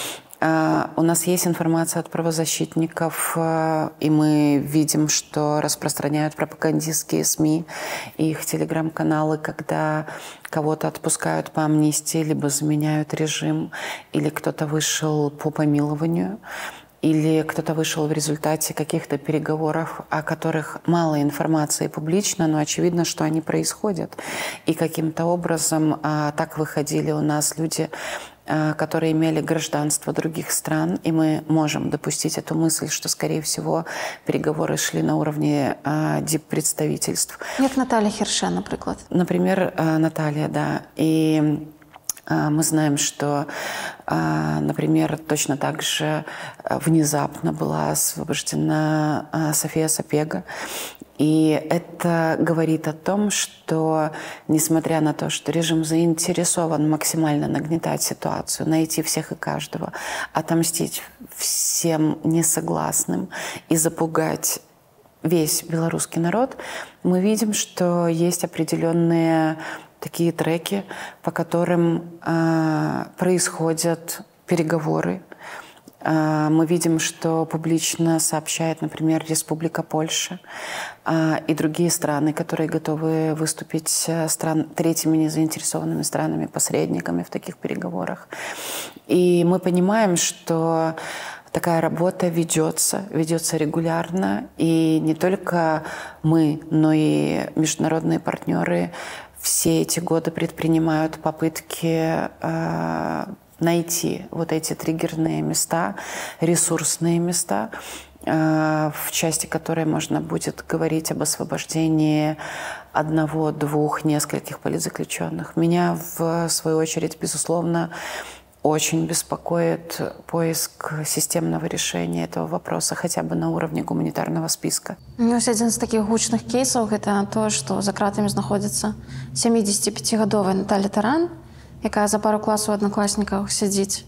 У нас есть информация от правозащитников, и мы видим, что распространяют пропагандистские СМИ и их телеграм-каналы, когда кого-то отпускают по амнистии, либо заменяют режим, или кто-то вышел по помилованию, или кто-то вышел в результате каких-то переговоров, о которых мало информации публично, но очевидно, что они происходят. И каким-то образом а, так выходили у нас люди, а, которые имели гражданство других стран, и мы можем допустить эту мысль, что, скорее всего, переговоры шли на уровне а, диппредставительств. Как Наталья Херше, например. Например, а, Наталья, да. И мы знаем, что, например, точно так же внезапно была освобождена София Сапега. И это говорит о том, что, несмотря на то, что режим заинтересован максимально нагнетать ситуацию, найти всех и каждого, отомстить всем несогласным и запугать весь белорусский народ, мы видим, что есть определенные такие треки, по которым э, происходят переговоры. Э, мы видим, что публично сообщает, например, Республика Польша э, и другие страны, которые готовы выступить стран, третьими незаинтересованными странами, посредниками в таких переговорах. И мы понимаем, что Такая работа ведется, ведется регулярно. И не только мы, но и международные партнеры все эти годы предпринимают попытки э, найти вот эти триггерные места, ресурсные места, э, в части которой можно будет говорить об освобождении одного, двух, нескольких политзаключенных. Меня, в свою очередь, безусловно, очень беспокоит поиск системного решения этого вопроса, хотя бы на уровне гуманитарного списка. Ну, один из таких гучных кейсов – это то, что за кратами находится семидесятипятигадовая Наталья Таран, якая за пару класов у одноклассников сидит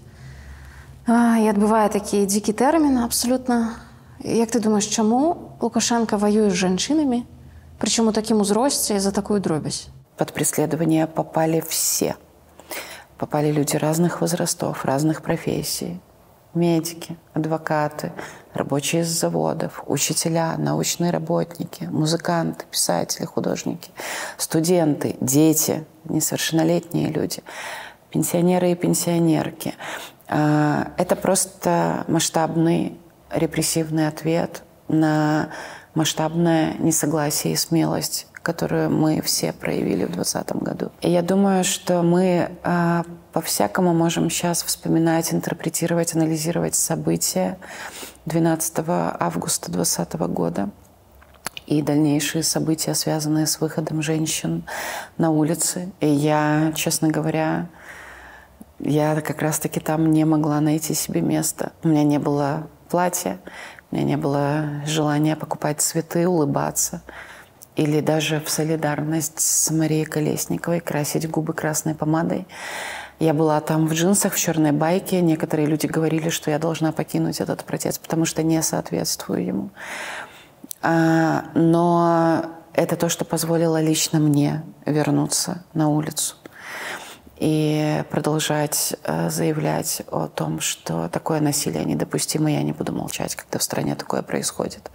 и отбывает такие дикие термины абсолютно. Як ты думаешь, чему Лукашенко воюет с женщинами, причем у таким узросте за такую дробязь? Под преследование попали все. Попали люди разных возрастов, разных профессий. Медики, адвокаты, рабочие с заводов, учителя, научные работники, музыканты, писатели, художники, студенты, дети, несовершеннолетние люди, пенсионеры и пенсионерки. Это просто масштабный репрессивный ответ на масштабное несогласие и смелость, которую мы все проявили в двадцатом году. И я думаю, что мы э, по-всякому можем сейчас вспоминать, интерпретировать, анализировать события двенадцатого августа двадцатого года и дальнейшие события, связанные с выходом женщин на улицы. И я, честно говоря, я как раз-таки там не могла найти себе места. У меня не было платья, у меня не было желания покупать цветы, улыбаться. Или даже в солидарность с Марией Колесниковой красить губы красной помадой. Я была там в джинсах, в черной байке. Некоторые люди говорили, что я должна покинуть этот протест, потому что не соответствую ему. Но это то, что позволило лично мне вернуться на улицу и продолжать заявлять о том, что такое насилие недопустимо, и я не буду молчать, когда в стране такое происходит.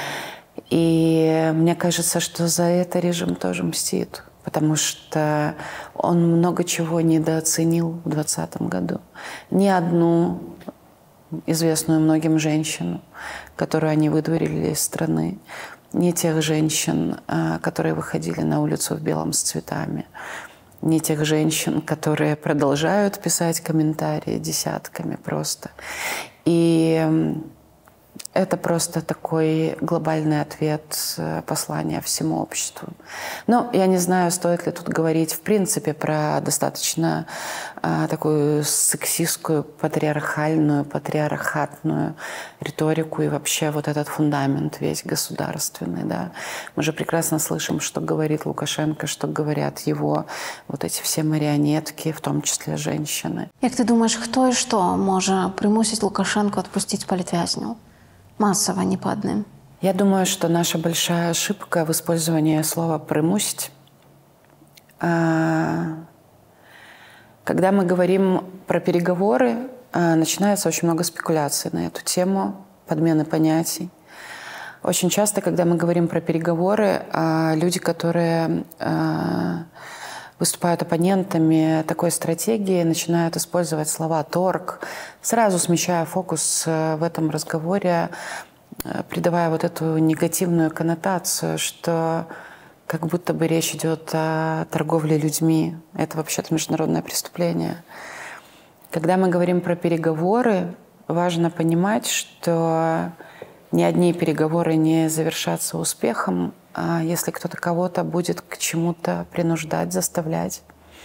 И мне кажется, что за это режим тоже мстит, потому что он много чего недооценил в двадцатом году. Ни одну известную многим женщину, которую они выдворили из страны, ни тех женщин, которые выходили на улицу в белом с цветами, ни тех женщин, которые продолжают писать комментарии десятками просто. И это просто такой глобальный ответ, послания всему обществу. Но я не знаю, стоит ли тут говорить в принципе про достаточно а, такую сексистскую, патриархальную, патриархатную риторику и вообще вот этот фундамент весь государственный. Да. Мы же прекрасно слышим, что говорит Лукашенко, что говорят его вот эти все марионетки, в том числе женщины. Як ты думаешь, кто и что может примусить Лукашенко отпустить политвязню? Массово, не по одним. Я думаю, что наша большая ошибка в использовании слова «примусить». Когда мы говорим про переговоры, начинается очень много спекуляций на эту тему, подмены понятий. Очень часто, когда мы говорим про переговоры, люди, которые выступают оппонентами такой стратегии, начинают использовать слова «торг», сразу смещая фокус в этом разговоре, придавая вот эту негативную коннотацию, что как будто бы речь идет о торговле людьми. Это вообще-то международное преступление. Когда мы говорим про переговоры, важно понимать, что ни одни переговоры не завершатся успехом, если кто-то кого-то будет к чему-то принуждать, заставлять.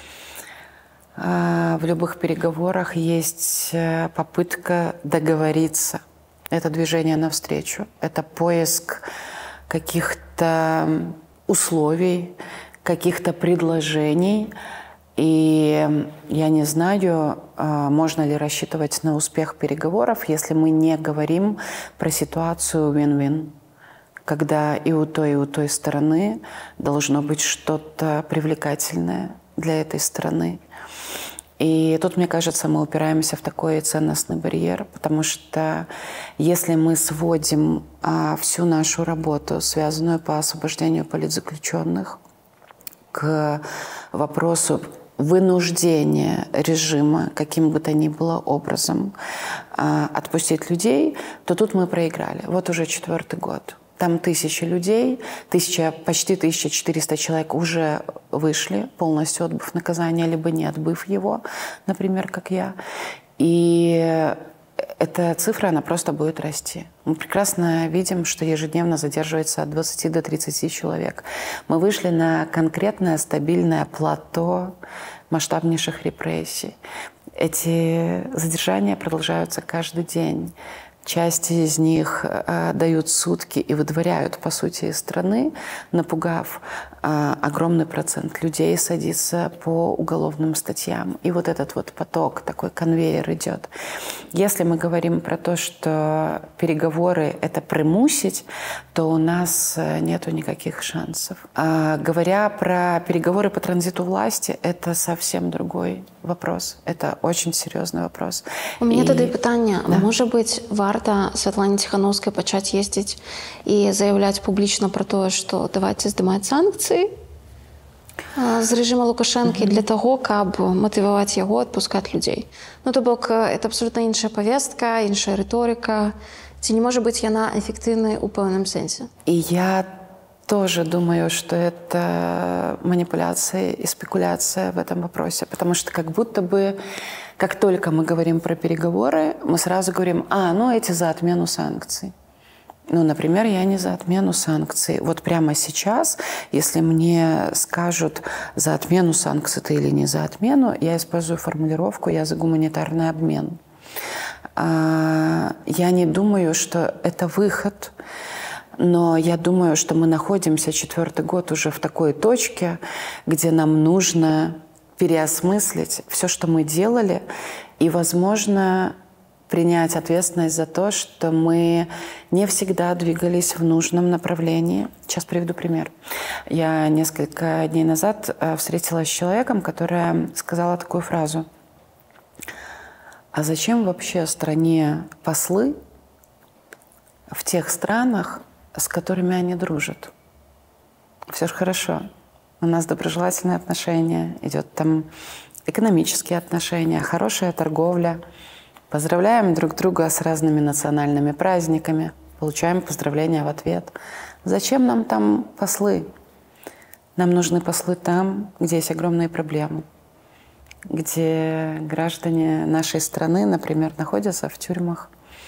В любых переговорах есть попытка договориться. Это движение навстречу, это поиск каких-то условий, каких-то предложений. И я не знаю, можно ли рассчитывать на успех переговоров, если мы не говорим про ситуацию win-win, когда и у той, и у той стороны должно быть что-то привлекательное для этой стороны. И тут, мне кажется, мы упираемся в такой ценностный барьер, потому что если мы сводим а, всю нашу работу, связанную по освобождению политзаключенных, к вопросу вынуждение режима каким бы то ни было образом э, отпустить людей, то тут мы проиграли. Вот уже четвертый год. Там тысячи людей, тысяча, почти тысяча четыреста человек уже вышли, полностью отбыв наказания, либо не отбыв его, например, как я. И эта цифра, она просто будет расти. Мы прекрасно видим, что ежедневно задерживается от двадцати до тридцати человек. Мы вышли на конкретное стабильное плато масштабнейших репрессий. Эти задержания продолжаются каждый день. Часть из них э, дают сутки и выдворяют, по сути, из страны, напугав э, огромный процент людей садится по уголовным статьям. И вот этот вот поток, такой конвейер идет. Если мы говорим про то, что переговоры — это примусить, то у нас нету никаких шансов. А говоря про переговоры по транзиту власти, это совсем другой вопрос. Это очень серьезный вопрос. У меня тогда питание. Да? Может быть, варто Святлане Тихановской почать ездить и заявлять публично про то, что давайте сдавать санкции з режима Лукашенко mm-hmm. для того, каб мотивовать его отпускать людей. Ну, то бок, это абсолютно іншая повестка, іншая риторика. Ці не может быть яна эффективной у певном сенсе? И я тоже думаю, что это манипуляция и спекуляция в этом вопросе, потому что как будто бы, как только мы говорим про переговоры, мы сразу говорим, а, ну эти за отмену санкций. Ну, например, я не за отмену санкций. Вот прямо сейчас, если мне скажут, за отмену санкций ты или не за отмену, я использую формулировку «я за гуманитарный обмен». Я не думаю, что это выход, но я думаю, что мы находимся четвертый год уже в такой точке, где нам нужно переосмыслить все, что мы делали, и, возможно, принять ответственность за то, что мы не всегда двигались в нужном направлении. Сейчас приведу пример. Я несколько дней назад встретилась с человеком, которая сказала такую фразу: а зачем вообще стране послы в тех странах, с которыми они дружат? Все же хорошо. У нас доброжелательные отношения, идет там экономические отношения, хорошая торговля. Поздравляем друг друга с разными национальными праздниками, получаем поздравления в ответ. Зачем нам там послы? Нам нужны послы там, где есть огромные проблемы, где граждане нашей страны, например, находятся в тюрьмах,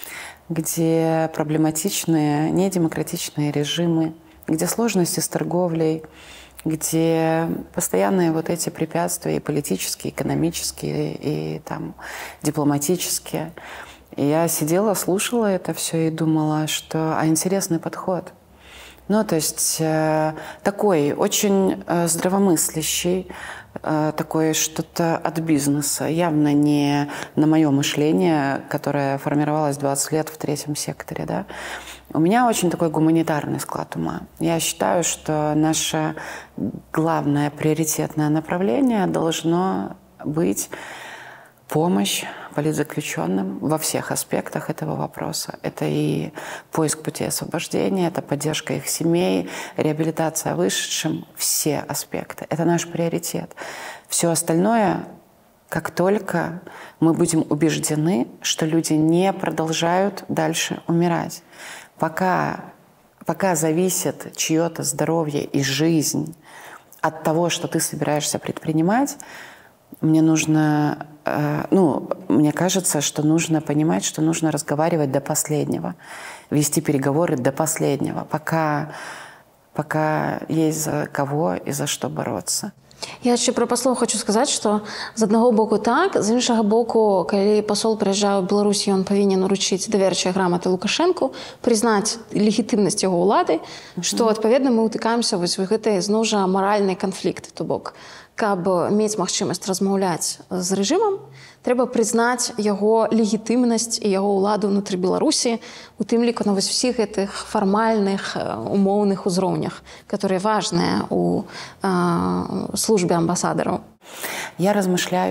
где проблематичные, недемократичные режимы, где сложности с торговлей, где постоянные вот эти препятствия и политические, и экономические, и там дипломатические. И я сидела, слушала это все и думала, что а интересный подход. Ну, то есть э, такой очень э, здравомыслящий, э, такое что-то от бизнеса, явно не на мое мышление, которое формировалось двадцать лет в третьем секторе, да. У меня очень такой гуманитарный склад ума. Я считаю, что наше главное приоритетное направление должно быть помощь политзаключенным во всех аспектах этого вопроса. Это и поиск путей освобождения, это поддержка их семей, реабилитация вышедшим, все аспекты. Это наш приоритет. Все остальное, как только мы будем убеждены, что люди не продолжают дальше умирать. Пока, пока зависит чье-то здоровье и жизнь от того, что ты собираешься предпринимать, мне нужно, э, ну, мне кажется, что нужно понимать, что нужно разговаривать до последнего, вести переговоры до последнего, пока, пока есть за кого и за что бороться. Я ще про паслоў хочу сказаць, што з аднаго боку так, з іншага боку, калі пасол прыязджае ў Беларусь, ён павінен уручыць даверчыя граматы Лукашэнку, прызнаць легітымнасць яго ўлады, што адпаведна мы ўтыкаемся вось у гэты зноў жа маральны канфлікт, то бок, каб мець магчымасць размаўляць з рэжымам, трэба прызнаць яго легітымнасць і яго ўладу ўнутры Беларусі, у тым ліку на вось усіх гэтых фармальных умоўных узроўнях, которые важныя у э, службе амбассадоров. Я размышляю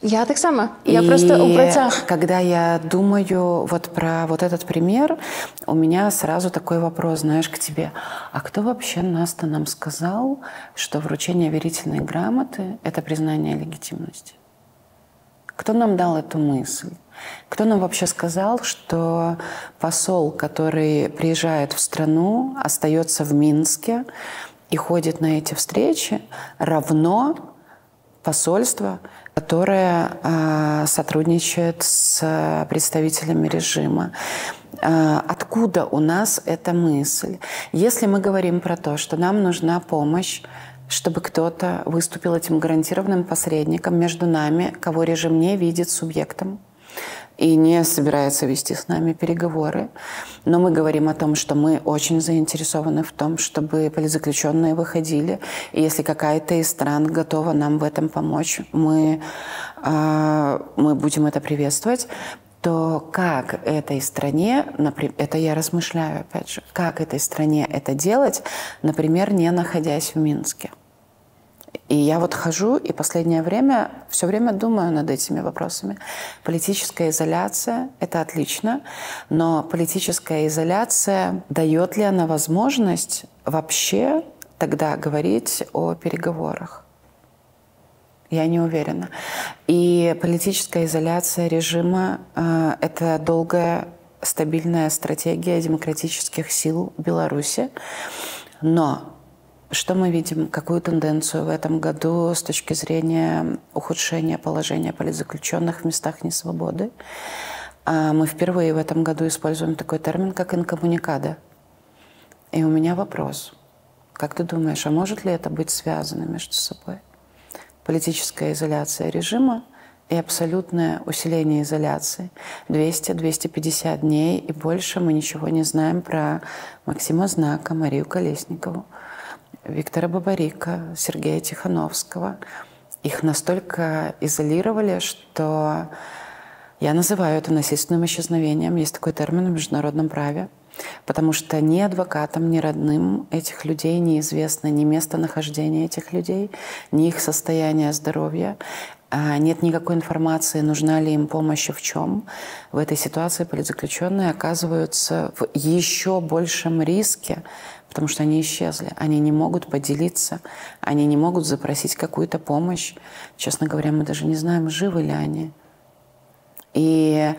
Я так сама. Я и просто у працах. Когда я думаю вот про вот этот пример, у меня сразу такой вопрос, знаешь, к тебе. А кто вообще нас-то нам сказал, что вручение верительной грамоты – это признание легитимности? Кто нам дал эту мысль? Кто нам вообще сказал, что посол, который приезжает в страну, остается в Минске и ходит на эти встречи, равно посольство, которое э, сотрудничает с представителями режима? Э, откуда у нас эта мысль? Если мы говорим про то, что нам нужна помощь, чтобы кто-то выступил этим гарантированным посредником между нами, кого режим не видит субъектом и не собирается вести с нами переговоры. Но мы говорим о том, что мы очень заинтересованы в том, чтобы политзаключенные выходили. И если какая-то из стран готова нам в этом помочь, мы, э, мы будем это приветствовать. То как этой стране, например, это я размышляю опять же, как этой стране это делать, например, не находясь в Минске? И я вот хожу и последнее время все время думаю над этими вопросами. Политическая изоляция – это отлично, но политическая изоляция, дает ли она возможность вообще тогда говорить о переговорах? Я не уверена. И политическая изоляция режима э, – это долгая, стабильная стратегия демократических сил Беларуси. Но что мы видим? Какую тенденцию в этом году с точки зрения ухудшения положения политзаключенных в местах несвободы? Мы впервые в этом году используем такой термин, как инкоммуникадо. И у меня вопрос. Как ты думаешь, а может ли это быть связано между собой? Политическая изоляция режима и абсолютное усиление изоляции. двести — двести пятьдесят дней и больше мы ничего не знаем про Максима Знака, Марию Колесникову, Виктора Бабарика, Сергея Тихановского. Их настолько изолировали, что я называю это насильственным исчезновением. Есть такой термин в международном праве. Потому что ни адвокатам, ни родным этих людей неизвестно ни местонахождение этих людей, ни их состояние здоровья. Нет никакой информации, нужна ли им помощь и в чем. В этой ситуации политзаключенные оказываются в еще большем риске, потому что они исчезли. Они не могут поделиться, они не могут запросить какую-то помощь. Честно говоря, мы даже не знаем, живы ли они. И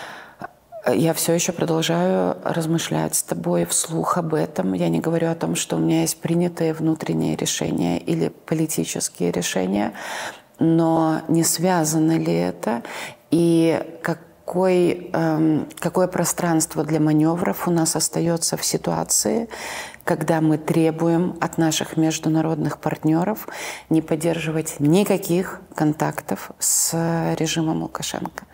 я все еще продолжаю размышлять с тобой вслух об этом. Я не говорю о том, что у меня есть принятые внутренние решения или политические решения, но не связано ли это и какой, эм, какое пространство для маневров у нас остается в ситуации, когда мы требуем от наших международных партнеров не поддерживать никаких контактов с режимом Лукашенко.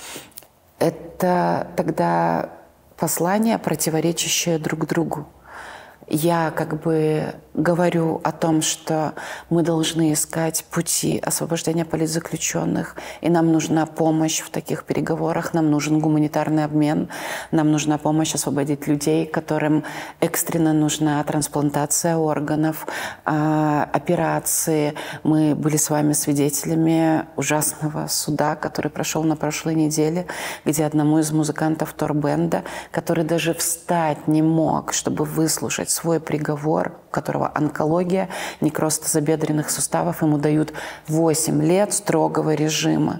Это тогда послания, противоречащие друг другу. Я как бы говорю о том, что мы должны искать пути освобождения политзаключенных, и нам нужна помощь в таких переговорах, нам нужен гуманитарный обмен, нам нужна помощь освободить людей, которым экстренно нужна трансплантация органов, операции. Мы были с вами свидетелями ужасного суда, который прошел на прошлой неделе, где одному из музыкантов Торбенда, который даже встать не мог, чтобы выслушать свой приговор, у которого онкология, некроз тазобедренных суставов, ему дают восемь лет строгого режима.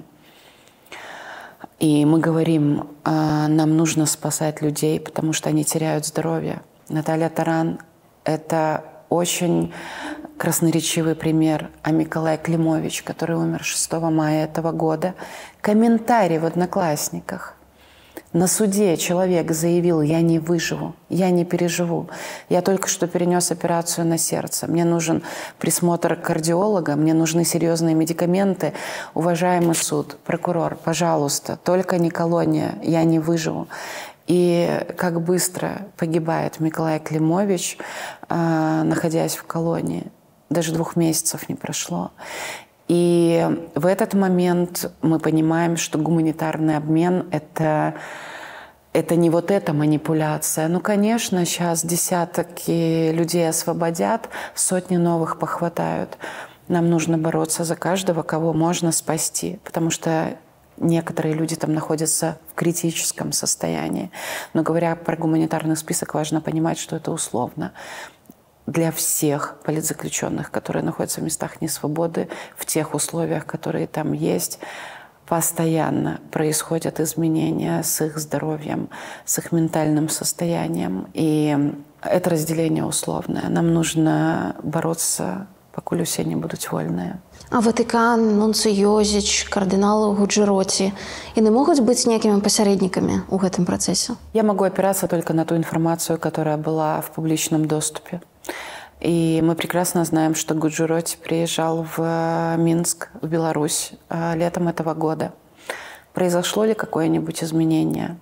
И мы говорим, нам нужно спасать людей, потому что они теряют здоровье. Наталья Таран – это очень красноречивый пример. А Миколай Климович, который умер шестого мая этого года, комментарий в «Одноклассниках». На суде человек заявил: я не выживу, я не переживу. Я только что перенес операцию на сердце. Мне нужен присмотр кардиолога, мне нужны серьезные медикаменты. Уважаемый суд, прокурор, пожалуйста, только не колония, я не выживу. И как быстро погибает Миколай Климович, находясь в колонии. Даже двух месяцев не прошло. И в этот момент мы понимаем, что гуманитарный обмен – это, это не вот эта манипуляция. Ну, конечно, сейчас десятки людей освободят, сотни новых похватают. Нам нужно бороться за каждого, кого можно спасти, потому что некоторые люди там находятся в критическом состоянии. Но говоря про гуманитарный список, важно понимать, что это условно. Для всех политзаключенных, которые находятся в местах несвободы, в тех условиях, которые там есть, постоянно происходят изменения с их здоровьем, с их ментальным состоянием. И это разделение условное. Нам нужно бороться, покуль усе не будуть вольныя. А Ватыкан, Нунцый Йозич, кардынал Гуджироти и не могут быть некими посередниками в этом процессе? Я могу опираться только на ту информацию, которая была в публичном доступе. И мы прекрасно знаем, что Гуджироти приезжал в Минск, в Беларусь, летом этого года. Произошло ли какое-нибудь изменение?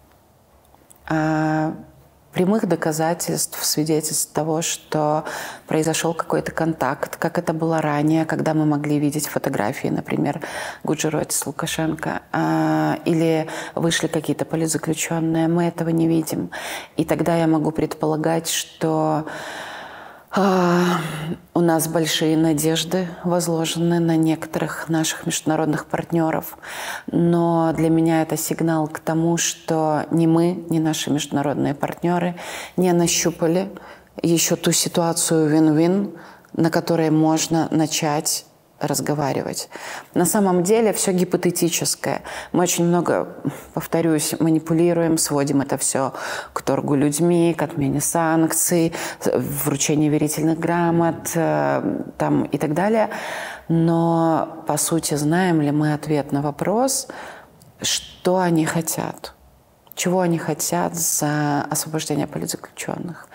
Прямых доказательств, свидетельств того, что произошел какой-то контакт, как это было ранее, когда мы могли видеть фотографии, например, Гуджироти с Лукашенко, или вышли какие-то политзаключенные, мы этого не видим. И тогда я могу предполагать, что у нас большие надежды возложены на некоторых наших международных партнеров, но для меня это сигнал к тому, что ни мы, ни наши международные партнеры не нащупали еще ту ситуацию вин-вин, на которой можно начать разговаривать. На самом деле все гипотетическое. Мы очень много, повторюсь, манипулируем, сводим это все к торгу людьми, к отмене санкций, вручению верительных грамот там, и так далее. Но, по сути, знаем ли мы ответ на вопрос, что они хотят? Чего они хотят за освобождение политзаключенных?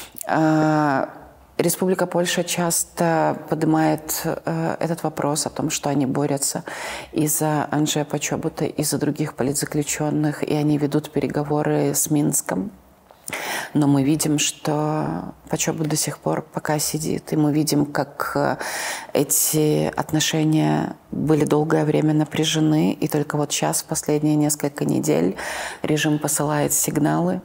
Республика Польша часто поднимает э, этот вопрос о том, что они борются и за Анджея Почобута, и за других политзаключенных, и они ведут переговоры с Минском. Но мы видим, что Почобут до сих пор пока сидит, и мы видим, как эти отношения были долгое время напряжены, и только вот сейчас, в последние несколько недель, режим посылает сигналы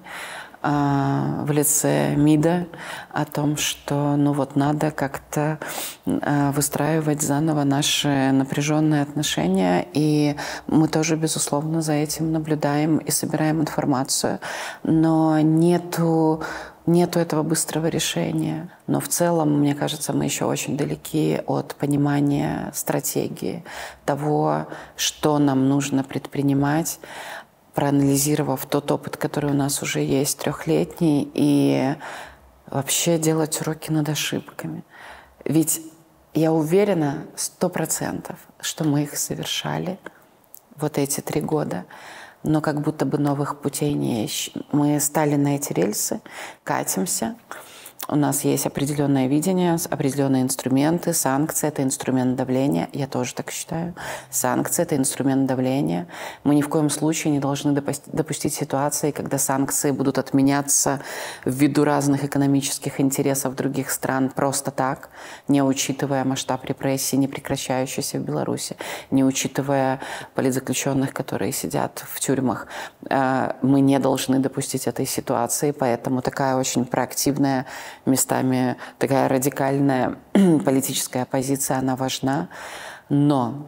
в лице МИДа о том, что ну вот надо как-то выстраивать заново наши напряженные отношения. И мы тоже, безусловно, за этим наблюдаем и собираем информацию. Но нету, нету этого быстрого решения. Но в целом, мне кажется, мы еще очень далеки от понимания стратегии того, что нам нужно предпринимать, проанализировав тот опыт, который у нас уже есть, трехлетний, и вообще делать уроки над ошибками. Ведь я уверена сто процентов, что мы их совершали вот эти три года, но как будто бы новых путей не ищем. Мы стали на эти рельсы, катимся. У нас есть определенное видение, определенные инструменты. Санкции – это инструмент давления. Я тоже так считаю. Санкции – это инструмент давления. Мы ни в коем случае не должны допустить ситуации, когда санкции будут отменяться ввиду разных экономических интересов других стран просто так, не учитывая масштаб репрессий, не прекращающийся в Беларуси, не учитывая политзаключенных, которые сидят в тюрьмах. Мы не должны допустить этой ситуации, поэтому такая очень проактивная, местами такая радикальная политическая оппозиция, она важна. Но,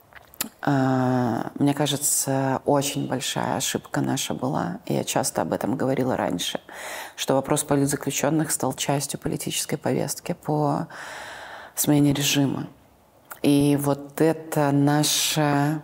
э, мне кажется, очень большая ошибка наша была, и я часто об этом говорила раньше, что вопрос политзаключенных стал частью политической повестки по смене режима. И вот это наша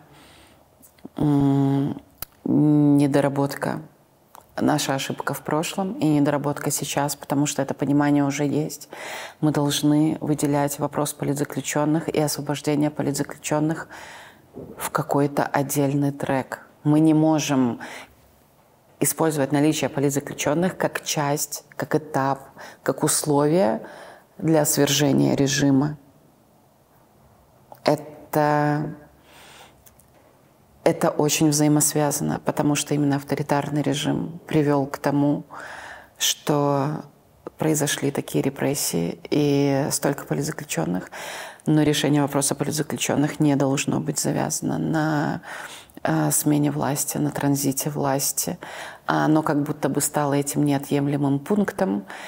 м- недоработка, наша ошибка в прошлом и недоработка сейчас, потому что это понимание уже есть. Мы должны выделять вопрос политзаключенных и освобождения политзаключенных в какой-то отдельный трек. Мы не можем использовать наличие политзаключенных как часть, как этап, как условие для свержения режима. Это... Это очень взаимосвязано, потому что именно авторитарный режим привел к тому, что произошли такие репрессии и столько политзаключенных. Но решение вопроса политзаключенных не должно быть завязано на э, смене власти, на транзите власти. Оно как будто бы стало этим неотъемлемым пунктом.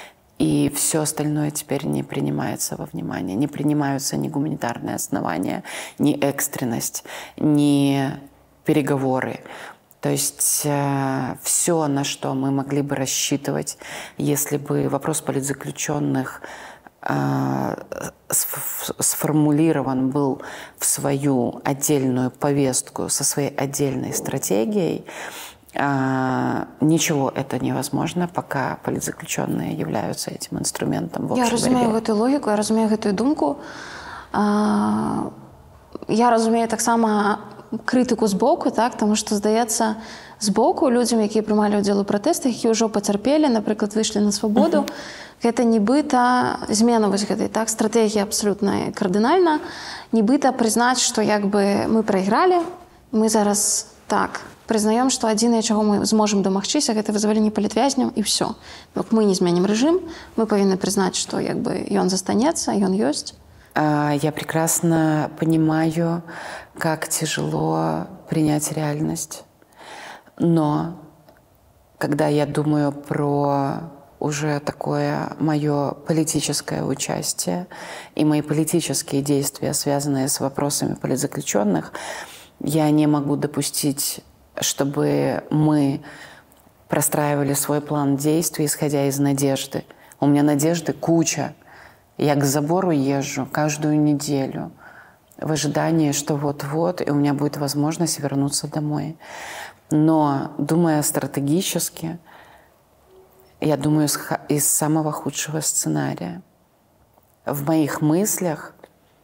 и все остальное теперь не принимается во внимание. Не принимаются ни гуманитарные основания, ни экстренность, ни переговоры. То есть э, все, на что мы могли бы рассчитывать, если бы вопрос политзаключенных э, сформулирован был в свою отдельную повестку со своей отдельной стратегией, э, ничего это невозможно, пока политзаключенные являются этим инструментом в общей Я разумею борьбе. эту логику, я разумею эту думку. А, я разумею так само критику з боку, так, тому що, здається, з боку людям, які приймали уділ у протестах, які вже потерпіли, наприклад, вийшли на свободу, uh-huh. гэта нібыта змена вось гэтай, так, стратегія абсолютно кардынальна, нібыта прызнаць, што як бы мы прайгралі, мы зараз так прызнаем, што адзінае, чаго мы зможам дамагчыся, гэта вызваленне палітвязняў і ўсё. Мы не зменім рэжым, мы павінны прызнаць, што як бы ён застанецца, ён ёсць. Я прекрасно понимаю, как тяжело принять реальность. Но когда я думаю про уже такое мое политическое участие и мои политические действия, связанные с вопросами политзаключенных, я не могу допустить, чтобы мы простраивали свой план действий, исходя из надежды. У меня надежды куча. Я к забору езжу каждую неделю в ожидании, что вот-вот, и у меня будет возможность вернуться домой. Но, думая стратегически, я думаю из самого худшего сценария. В моих мыслях,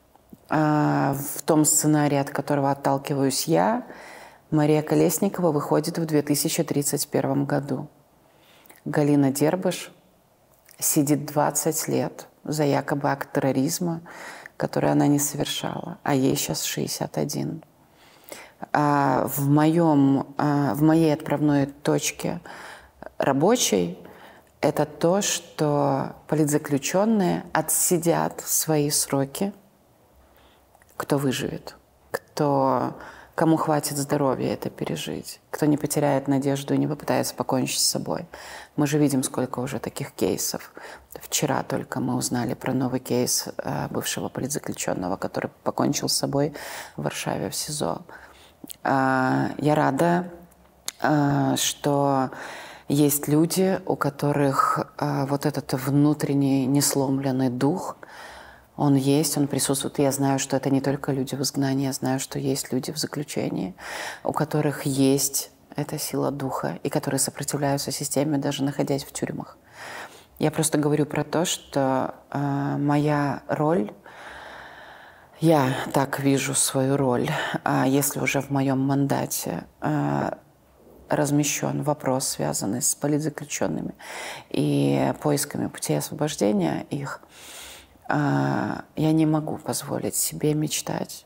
в том сценарии, от которого отталкиваюсь я, Мария Колесникова выходит в две тысячи тридцать первом году. Галина Дербыш сидит двадцать лет за якобы акт терроризма, который она не совершала, а ей сейчас шестьдесят один. А в, моем, а в моей отправной точке рабочей это то, что политзаключенные отсидят свои сроки, кто выживет, кто, кому хватит здоровья это пережить, кто не потеряет надежду и не попытается покончить с собой. Мы же видим, сколько уже таких кейсов. Вчера только мы узнали про новый кейс бывшего политзаключенного, который покончил с собой в Варшаве в СИЗО. Я рада, что есть люди, у которых вот этот внутренний несломленный дух, он есть, он присутствует. Я знаю, что это не только люди в изгнании, я знаю, что есть люди в заключении, у которых есть эта сила духа, и которые сопротивляются системе, даже находясь в тюрьмах. Я просто говорю про то, что э, моя роль, я так вижу свою роль, а если уже в моем мандате э, размещен вопрос, связанный с политзаключенными и поисками путей освобождения их, э, я не могу позволить себе мечтать.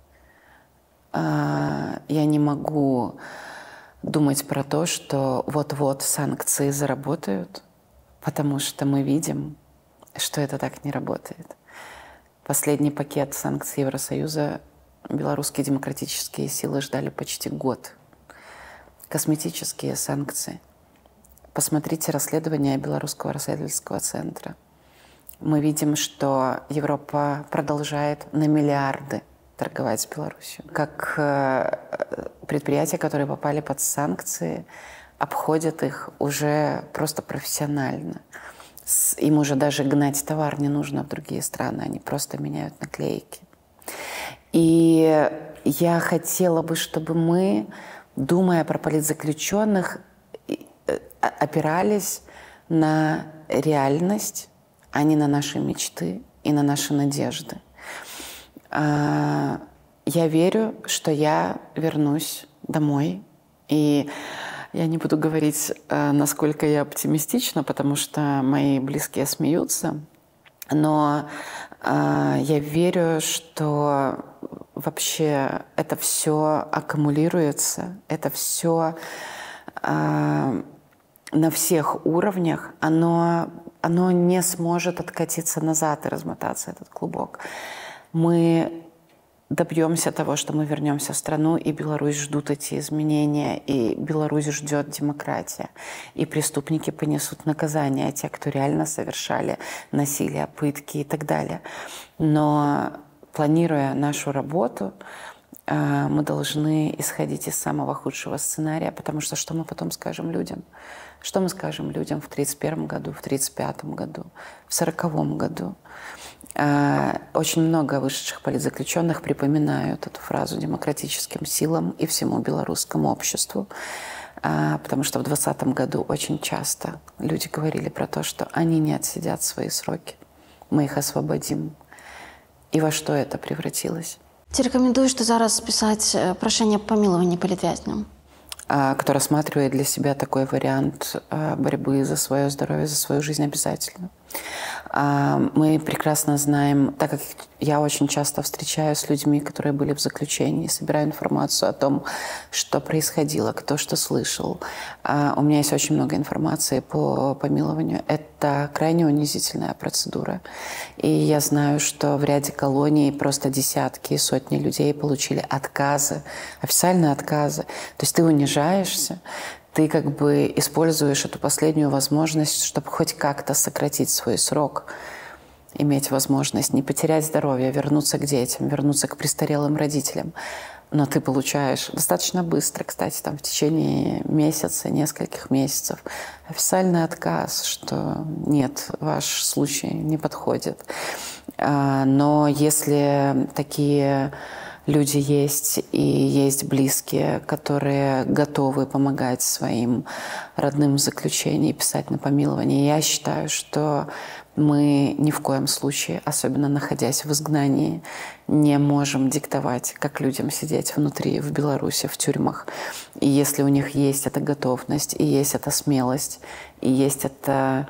Э, я не могу думать про то, что вот-вот санкции заработают, потому что мы видим, что это так не работает. Последний пакет санкций Евросоюза белорусские демократические силы ждали почти год. Косметические санкции. Посмотрите расследование Белорусского расследовательского центра. Мы видим, что Европа продолжает на миллиарды торговать с Беларусью. Как предприятия, которые попали под санкции, обходят их уже просто профессионально. Им уже даже гнать товар не нужно в другие страны, они просто меняют наклейки. И я хотела бы, чтобы мы, думая про политзаключенных, опирались на реальность, а не на наши мечты и на наши надежды. Я верю, что я вернусь домой. И я не буду говорить, насколько я оптимистична, потому что мои близкие смеются. Но я верю, что вообще это все аккумулируется, это все на всех уровнях, оно, оно не сможет откатиться назад и размотаться, этот клубок. Мы добьемся того, что мы вернемся в страну, и Беларусь ждут эти изменения, и Беларусь ждет демократия, и преступники понесут наказание, те, кто реально совершали насилие, пытки и так далее. Но планируя нашу работу, мы должны исходить из самого худшего сценария, потому что что мы потом скажем людям? Что мы скажем людям в тридцать первом году, в тридцать пятом году, в сороковом году? Очень много вышедших политзаключенных припоминают эту фразу демократическим силам и всему белорусскому обществу, потому что в двадцатом году очень часто люди говорили про то, что они не отсидят свои сроки, мы их освободим. И во что это превратилось? Ты рекомендуешь, что зараз писать прошение о помиловании политвязням? Кто рассматривает для себя такой вариант борьбы за свое здоровье, за свою жизнь, обязательно. Мы прекрасно знаем, так как я очень часто встречаюсь с людьми, которые были в заключении, собираю информацию о том, что происходило, кто что слышал. У меня есть очень много информации по помилованию. Это крайне унизительная процедура. И я знаю, что в ряде колоний просто десятки и сотни людей получили отказы, официальные отказы. То есть ты унижаешься, ты как бы используешь эту последнюю возможность, чтобы хоть как-то сократить свой срок, иметь возможность не потерять здоровье, вернуться к детям, вернуться к престарелым родителям. Но ты получаешь достаточно быстро, кстати, там в течение месяца, нескольких месяцев, официальный отказ, что нет, ваш случай не подходит. Но если такие люди есть, и есть близкие, которые готовы помогать своим родным в заключении, писать на помилование. Я считаю, что мы ни в коем случае, особенно находясь в изгнании, не можем диктовать, как людям сидеть внутри, в Беларуси, в тюрьмах. И если у них есть эта готовность, и есть эта смелость, и есть эта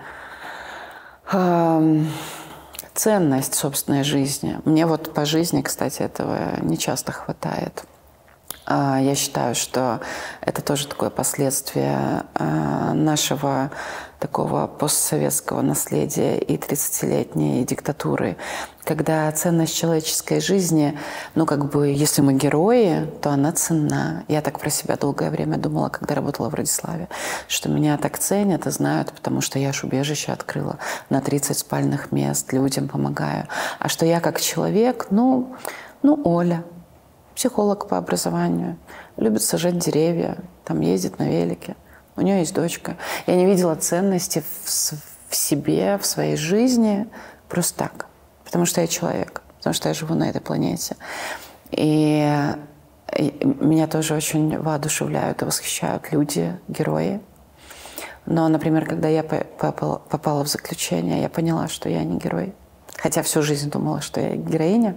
э, ценность собственной жизни. Мне вот по жизни, кстати, этого не часто хватает. Я считаю, что это тоже такое последствие нашего такого постсоветского наследия и тридцатилетней диктатуры, когда ценность человеческой жизни, ну как бы, если мы герои, то она ценна. Я так про себя долгое время думала, когда работала в Радиславе, что меня так ценят и знают, потому что я ж убежище открыла на тридцать спальных мест, людям помогаю. А что я как человек, ну, ну Оля, психолог по образованию, любит сажать деревья, там ездит на велике. У нее есть дочка. Я не видела ценности в, в себе, в своей жизни просто так. Потому что я человек, потому что я живу на этой планете. И, и меня тоже очень воодушевляют и восхищают люди, герои. Но, например, когда я попала, попала в заключение, я поняла, что я не герой. Хотя всю жизнь думала, что я героиня.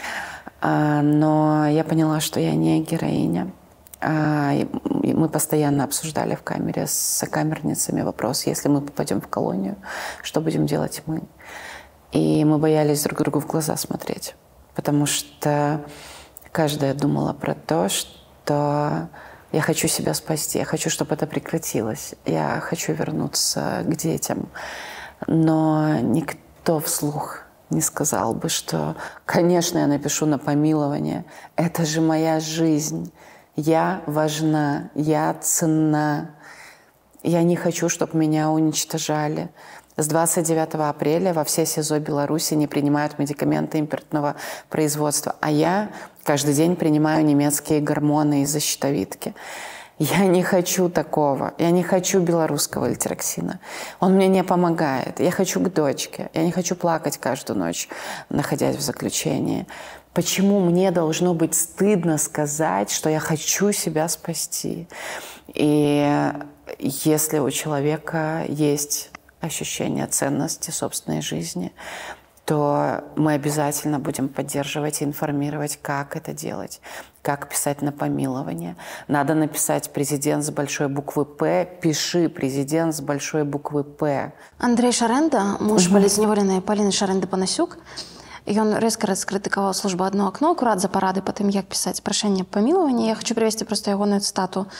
Но я поняла, что я не героиня. Мы постоянно обсуждали в камере с сокамерницами вопрос, если мы попадем в колонию, что будем делать мы. И мы боялись друг другу в глаза смотреть, потому что каждая думала про то, что я хочу себя спасти, я хочу, чтобы это прекратилось, я хочу вернуться к детям. Но никто вслух не сказал бы, что, конечно, я напишу на помилование, это же моя жизнь. Я важна, я ценна. Я не хочу, чтобы меня уничтожали. С двадцать девятого апреля во все СИЗО Беларуси не принимают медикаменты импортного производства, а я каждый день принимаю немецкие гормоны из-за щитовидки. Я не хочу такого. Я не хочу белорусского эльтероксина. Он мне не помогает. Я хочу к дочке. Я не хочу плакать каждую ночь, находясь в заключении. Почему мне должно быть стыдно сказать, что я хочу себя спасти? И если у человека есть ощущение ценности собственной жизни, то мы обязательно будем поддерживать и информировать, как это делать, как писать на помилование. Надо написать «президент» с большой буквы «П», пиши «президент» с большой буквы «П». Андрей Шарэнда, муж палізняволенай Паліны Шарэнды-Панасюк, ён рэзка раскрытыкаваў службу «Одно окно» акурат за парады па тым, як пісаць прашэнне аб памілаванні. Я хочу привести просто ягоную цытату.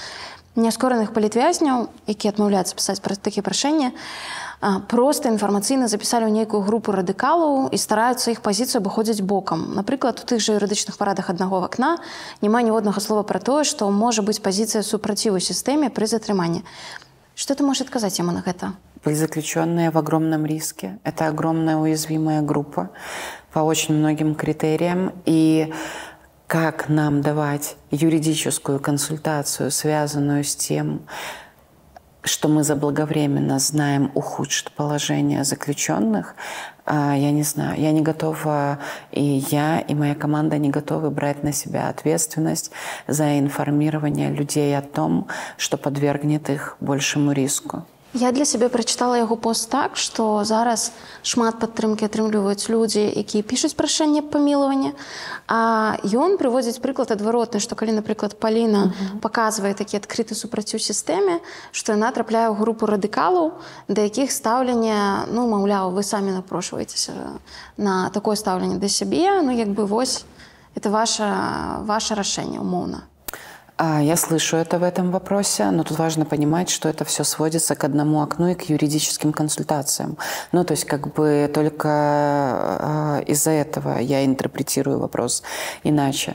Няскораных палітвязняў, якія адмаўляюцца пісаць пра такія прашэнні, проста інфармацыйна запісалі ў нейкую групу радыкалаў і стараюцца іх пазіцыю абыходзіць бокам. Напрыклад, у тых жа юрыдычных парадах аднаго вакна няма ніводнага слова пра тое, што можа быць пазіцыя супраціву сістэме пры затрыманні. Что ты можешь отказать ему на это? Политзаключенные в огромном риске. Это огромная уязвимая группа по очень многим критериям. И как нам давать юридическую консультацию, связанную с тем, что мы заблаговременно знаем, ухудшит положение заключенных, я не знаю. Я не готова, и я, и моя команда не готовы брать на себя ответственность за информирование людей о том, что подвергнет их большему риску. Я для сябе прачытала яго пост так, што зараз шмат падтрымкі атрымліваюць людзі, якія пішуць прашэнне памілавання, а ён прыводзіць прыклад адваротны, што калі, напрыклад, Паліна uh-huh. паказвае такі адкрыты супраціў сістэме, што яна трапляе ў групу радыкалаў, да якіх стаўленне, ну, маўляў, вы самі напрошваецеся на такое стаўленне да сябе, ну, як бы вось, это ваше, ваше рашэнне, умоўна. Я слышу это в этом вопросе, но тут важно понимать, что это все сводится к одному окну и к юридическим консультациям. Ну, то есть как бы только из-за этого я интерпретирую вопрос иначе.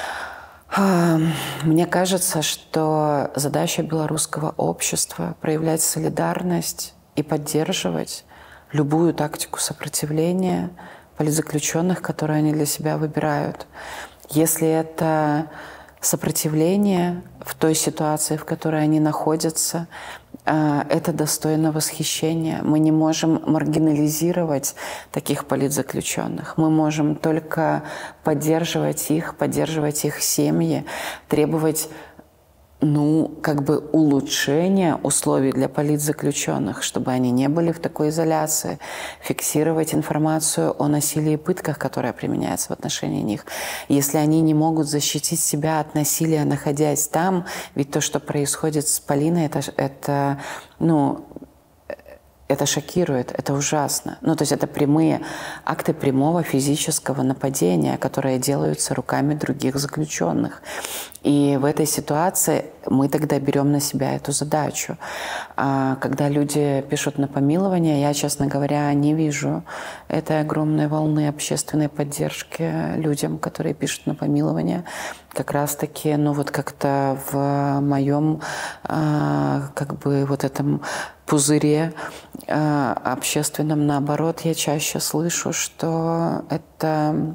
Мне кажется, что задача белорусского общества проявлять солидарность и поддерживать любую тактику сопротивления политзаключенных, которые они для себя выбирают. Если это сопротивление в той ситуации, в которой они находятся, это достойно восхищения. Мы не можем маргинализировать таких политзаключенных. Мы можем только поддерживать их, поддерживать их семьи, требовать ну, как бы улучшение условий для политзаключенных, чтобы они не были в такой изоляции, фиксировать информацию о насилии и пытках, которая применяется в отношении них. Если они не могут защитить себя от насилия, находясь там, ведь то, что происходит с Полиной, это, это ну, это шокирует, это ужасно. Ну, то есть это прямые акты прямого физического нападения, которые делаются руками других заключенных. И в этой ситуации мы тогда берем на себя эту задачу. А когда люди пишут на помилование, я, честно говоря, не вижу этой огромной волны общественной поддержки людям, которые пишут на помилование. Как раз-таки, ну вот как-то в моем а, как бы вот этом пузыре а, общественном, наоборот, я чаще слышу, что это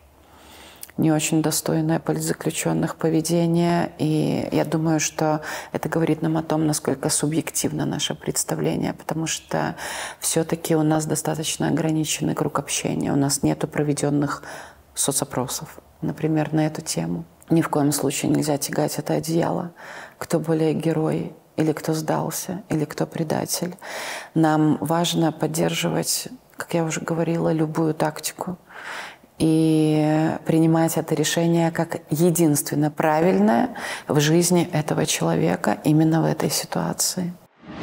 не очень достойное политзаключенных поведение. И я думаю, что это говорит нам о том, насколько субъективно наше представление, потому что все-таки у нас достаточно ограниченный круг общения. У нас нету проведенных соцопросов, например, на эту тему. Ни в коем случае нельзя тягать это одеяло. Кто более герой, или кто сдался, или кто предатель. Нам важно поддерживать, как я уже говорила, любую тактику и принимать это решение как единственно правильное в жизни этого человека именно в этой ситуации.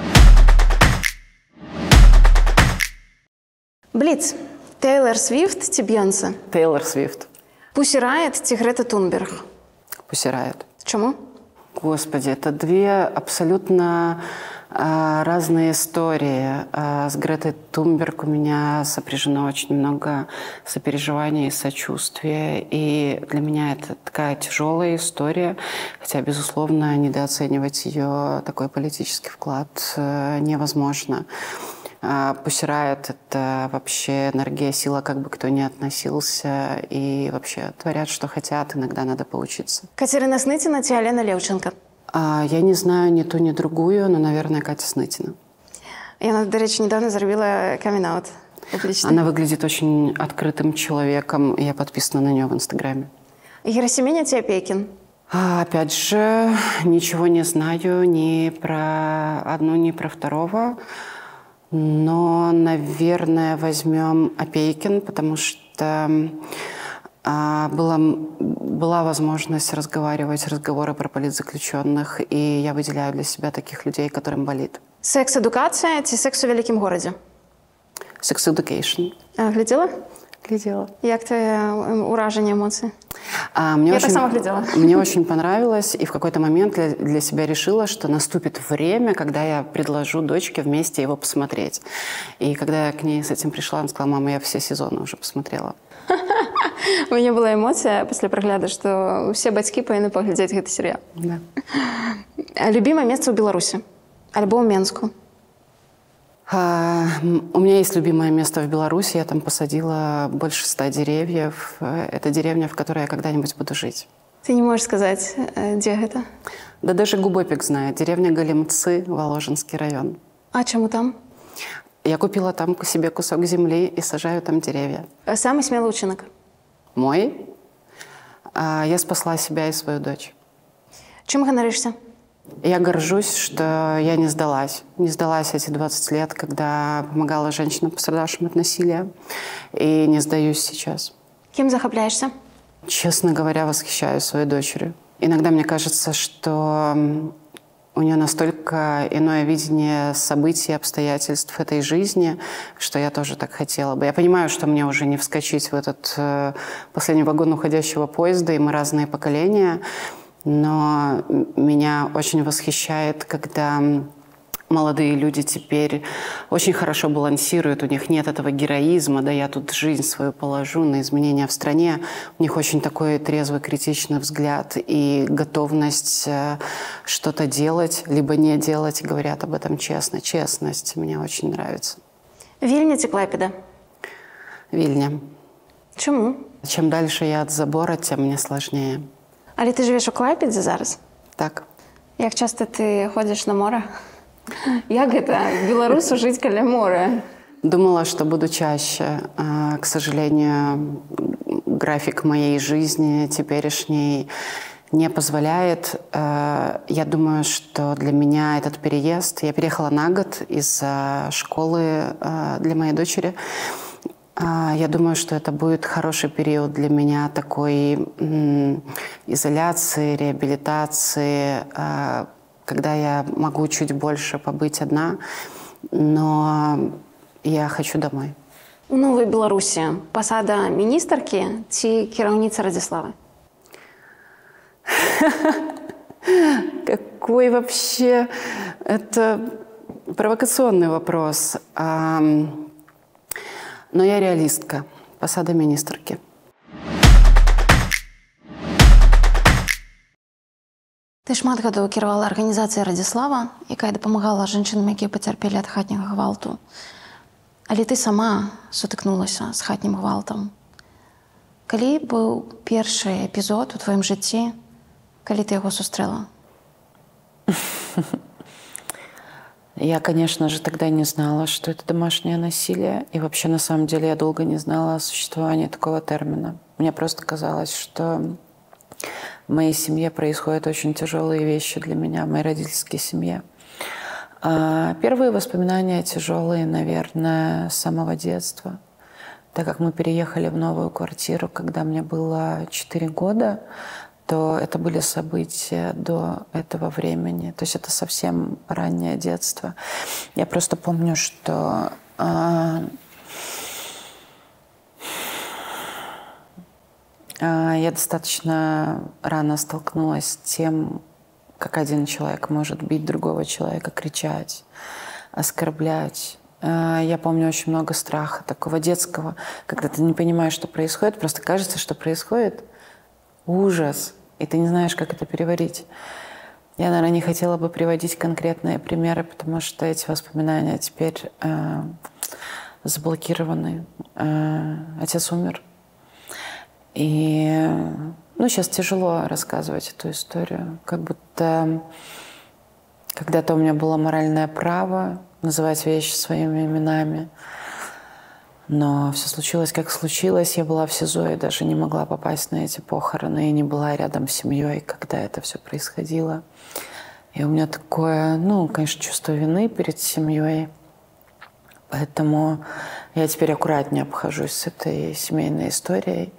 Блиц. Тейлор Свифт ці Бейонсе? Тейлор Свифт. Пусси Райт ці Грета Тунберг? Пусси Райт. Чему? Господи, это две абсолютно а, разные истории. А, с Гретой Тунберг у меня сопряжено очень много сопереживания и сочувствия. И для меня это такая тяжелая история. Хотя, безусловно, недооценивать ее такой политический вклад невозможно. Пусси Райт — это вообще энергия, сила, как бы кто ни относился. И вообще творят, что хотят. Иногда надо поучиться. Катерина Снытина ці Алена Левченко? А, я не знаю ни ту, ни другую, но, наверное, Катя Снытина. Яна, до речи, недавно заробила камин-аут публично. Она выглядит очень открытым человеком, и я подписана на нее в Инстаграме. Герасименя ці Опейкин? А, опять же, ничего не знаю ни про одну, ни про второго. Но, наверное, возьмем Опейкин, потому что а, была, была возможность разговаривать, разговоры про политзаключенных, и я выделяю для себя таких людей, которым болит. Секс-эдукация ці секс у великім городе? Sex Education. А, глядела? Глядела. Як твоє ураження, емоції? А, мне Я очень, так сама глядела. Мне очень понравилось, и в какой-то момент для, для себя решила, что наступит время, когда я предложу дочке вместе его посмотреть. И когда я к ней с этим пришла, она сказала: мама, я все сезоны уже посмотрела. У меня была эмоция после прогляду, что все бацькі павінны паглядзець гэты серыял. Да. Любимое место в Беларуси? Альбо в Менску? А, у меня есть любимое место в Беларуси. Я там посадила больше ста деревьев. Это деревня, в которой я когда-нибудь буду жить. Ты не можешь сказать, где это? Да даже Губопик знает. Деревня Галимцы, Воложенский район. А чему там? Я купила там себе кусок земли и сажаю там деревья. Самый смелый учинок? Мой. А, я спасла себя и свою дочь. Чем ганарышься? Я горжусь, что я не сдалась. Не сдалась эти двадцать лет, когда помогала женщинам, пострадавшим от насилия. И не сдаюсь сейчас. Кем захопляешься? Честно говоря, восхищаюсь своей дочерью. Иногда мне кажется, что у нее настолько иное видение событий, обстоятельств этой жизни, что я тоже так хотела бы. Я понимаю, что мне уже не вскочить в этот э, последний вагон уходящего поезда, и мы разные поколения. Но меня очень восхищает, когда молодые люди теперь очень хорошо балансируют, у них нет этого героизма, да я тут жизнь свою положу на изменения в стране. У них очень такой трезвый, критичный взгляд и готовность что-то делать, либо не делать, говорят об этом честно. Честность мне очень нравится. Вильня ці Клайпеда? Вильня. Чему? Чем дальше я от забора, тем мне сложнее. Але ты живеш у Клайпедзе зараз? Так. Як часто ты ходишь на море? Як это белорусу жить каля моря? Думала, что буду чаще. К сожалению, график моей жизни теперешней не позволяет. Я думаю, что для меня этот переезд... Я переехала на год из-за школы для моей дочери. Я думаю, что это будет хороший период для меня такой изоляции, реабилитации, когда я могу чуть больше побыть одна, но я хочу домой. У Новой Беларуси посада министерки ці кіраўніца Радзіславы? Какой вообще... Это провокационный вопрос. Но я реалистка. Посада министерки. Ты шмат гадоў кіравала арганізацыяй Радзіслава, якая дапамагала жанчынам, якія пацярпелі ад хатняга гвалту. Але ты сама сутыкнулася з хатнім гвалтам. Калі быў першы эпізод у твоім жыцці, калі ты яго сустрэла? Я, конечно же, тогда не знала, что это домашнее насилие. И вообще, на самом деле, я долго не знала о существовании такого термина. Мне просто казалось, что в моей семье происходят очень тяжелые вещи для меня, в моей родительской семье. А первые воспоминания тяжелые, наверное, с самого детства. Так как мы переехали в новую квартиру, когда мне было четыре года, то это были события до этого времени. То есть это совсем раннее детство. Я просто помню, что э, э, я достаточно рано столкнулась с тем, как один человек может бить другого человека, кричать, оскорблять. Э, я помню очень много страха, такого детского, когда ты не понимаешь, что происходит, просто кажется, что происходит ужас. И ты не знаешь, как это переварить. Я, наверное, не хотела бы приводить конкретные примеры, потому что эти воспоминания теперь э, заблокированы. Э, отец умер. И ну, сейчас тяжело рассказывать эту историю. Как будто когда-то у меня было моральное право называть вещи своими именами. Но все случилось, как случилось. Я была в СИЗО и даже не могла попасть на эти похороны. И не была рядом с семьей, когда это все происходило. И у меня такое, ну, конечно, чувство вины перед семьей. Поэтому я теперь аккуратнее обхожусь с этой семейной историей.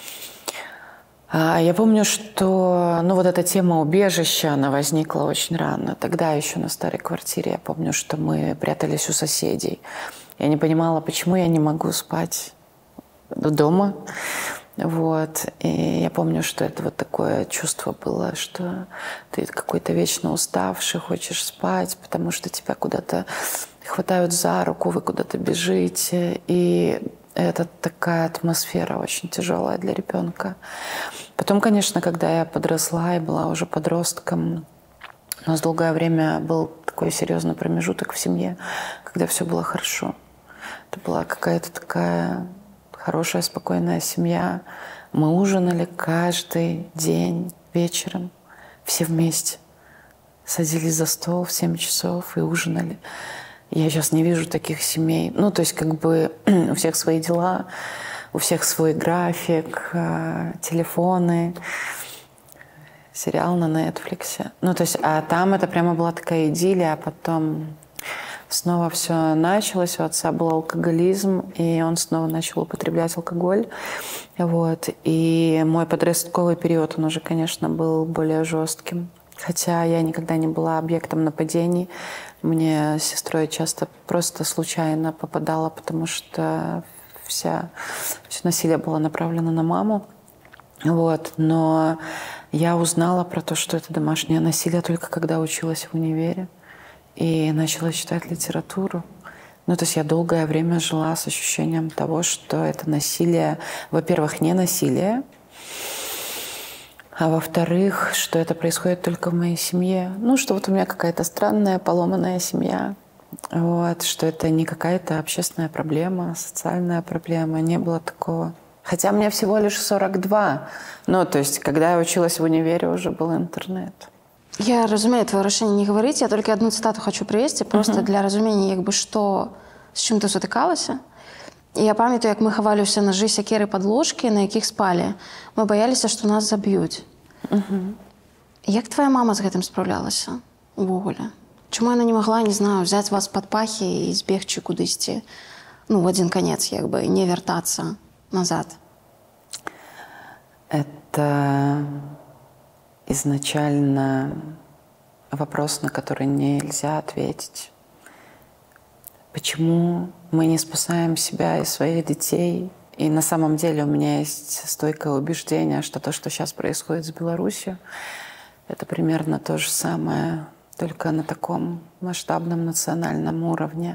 Я помню, что ну, вот эта тема убежища, она возникла очень рано. Тогда еще на старой квартире я помню, что мы прятались у соседей. Я не понимала, почему я не могу спать дома. Вот. И я помню, что это вот такое чувство было, что ты какой-то вечно уставший, хочешь спать, потому что тебя куда-то хватают за руку, вы куда-то бежите. И это такая атмосфера очень тяжелая для ребенка. Потом, конечно, когда я подросла и была уже подростком, у нас долгое время был такой серьезный промежуток в семье, когда все было хорошо. Это была какая-то такая хорошая, спокойная семья. Мы ужинали каждый день вечером, все вместе. Садились за стол в семь часов и ужинали. Я сейчас не вижу таких семей. Ну, то есть как бы у всех свои дела, у всех свой график, телефоны, сериал на Netflix. Ну, то есть, а там это прямо была такая идиллия, а потом снова все началось. У отца был алкоголизм, и он снова начал употреблять алкоголь. Вот. И мой подростковый период, он уже, конечно, был более жестким. Хотя я никогда не была объектом нападений. Мне с сестрой часто просто случайно попадало, потому что вся, все насилие было направлено на маму. Вот. Но я узнала про то, что это домашнее насилие, только когда училась в универе и начала читать литературу. Ну, то есть я долгое время жила с ощущением того, что это насилие, во-первых, не насилие, а во-вторых, что это происходит только в моей семье. Ну, что вот у меня какая-то странная, поломанная семья. Вот, что это не какая-то общественная проблема, социальная проблема. Не было такого. Хотя мне всего лишь сорок два. Ну, то есть, когда я училась в универе, уже был интернет. Я разумею твоє рішення не говорити. Я тільки одну цитату хочу привести, просто uh-huh. для розуміння, якби, що, з чим ти сутикалася. І я пам'ятаю, як ми ховалися ножі, сякери, подложки, на яких спали. Ми боялися, що нас заб'ють. Uh-huh. Як твоя мама з гэтым справлялася увогуле? Чому вона не могла, не знаю, взяти вас під пахи і збегчи кудись, ну, в один конец, якби, не вертаться назад? Это изначально вопрос, на который нельзя ответить. Почему мы не спасаем себя и своих детей? И на самом деле у меня есть стойкое убеждение, что то, что сейчас происходит с Беларусью, это примерно то же самое, только на таком масштабном национальном уровне.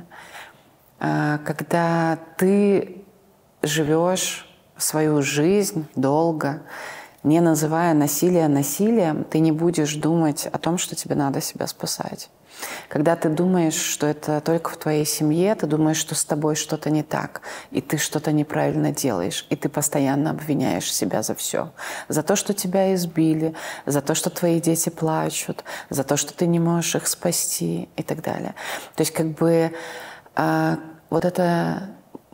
Когда ты живешь свою жизнь долго, не называя насилие насилием, ты не будешь думать о том, что тебе надо себя спасать. Когда ты думаешь, что это только в твоей семье, ты думаешь, что с тобой что-то не так, и ты что-то неправильно делаешь, и ты постоянно обвиняешь себя за все. За то, что тебя избили, за то, что твои дети плачут, за то, что ты не можешь их спасти и так далее. То есть как бы а, вот эта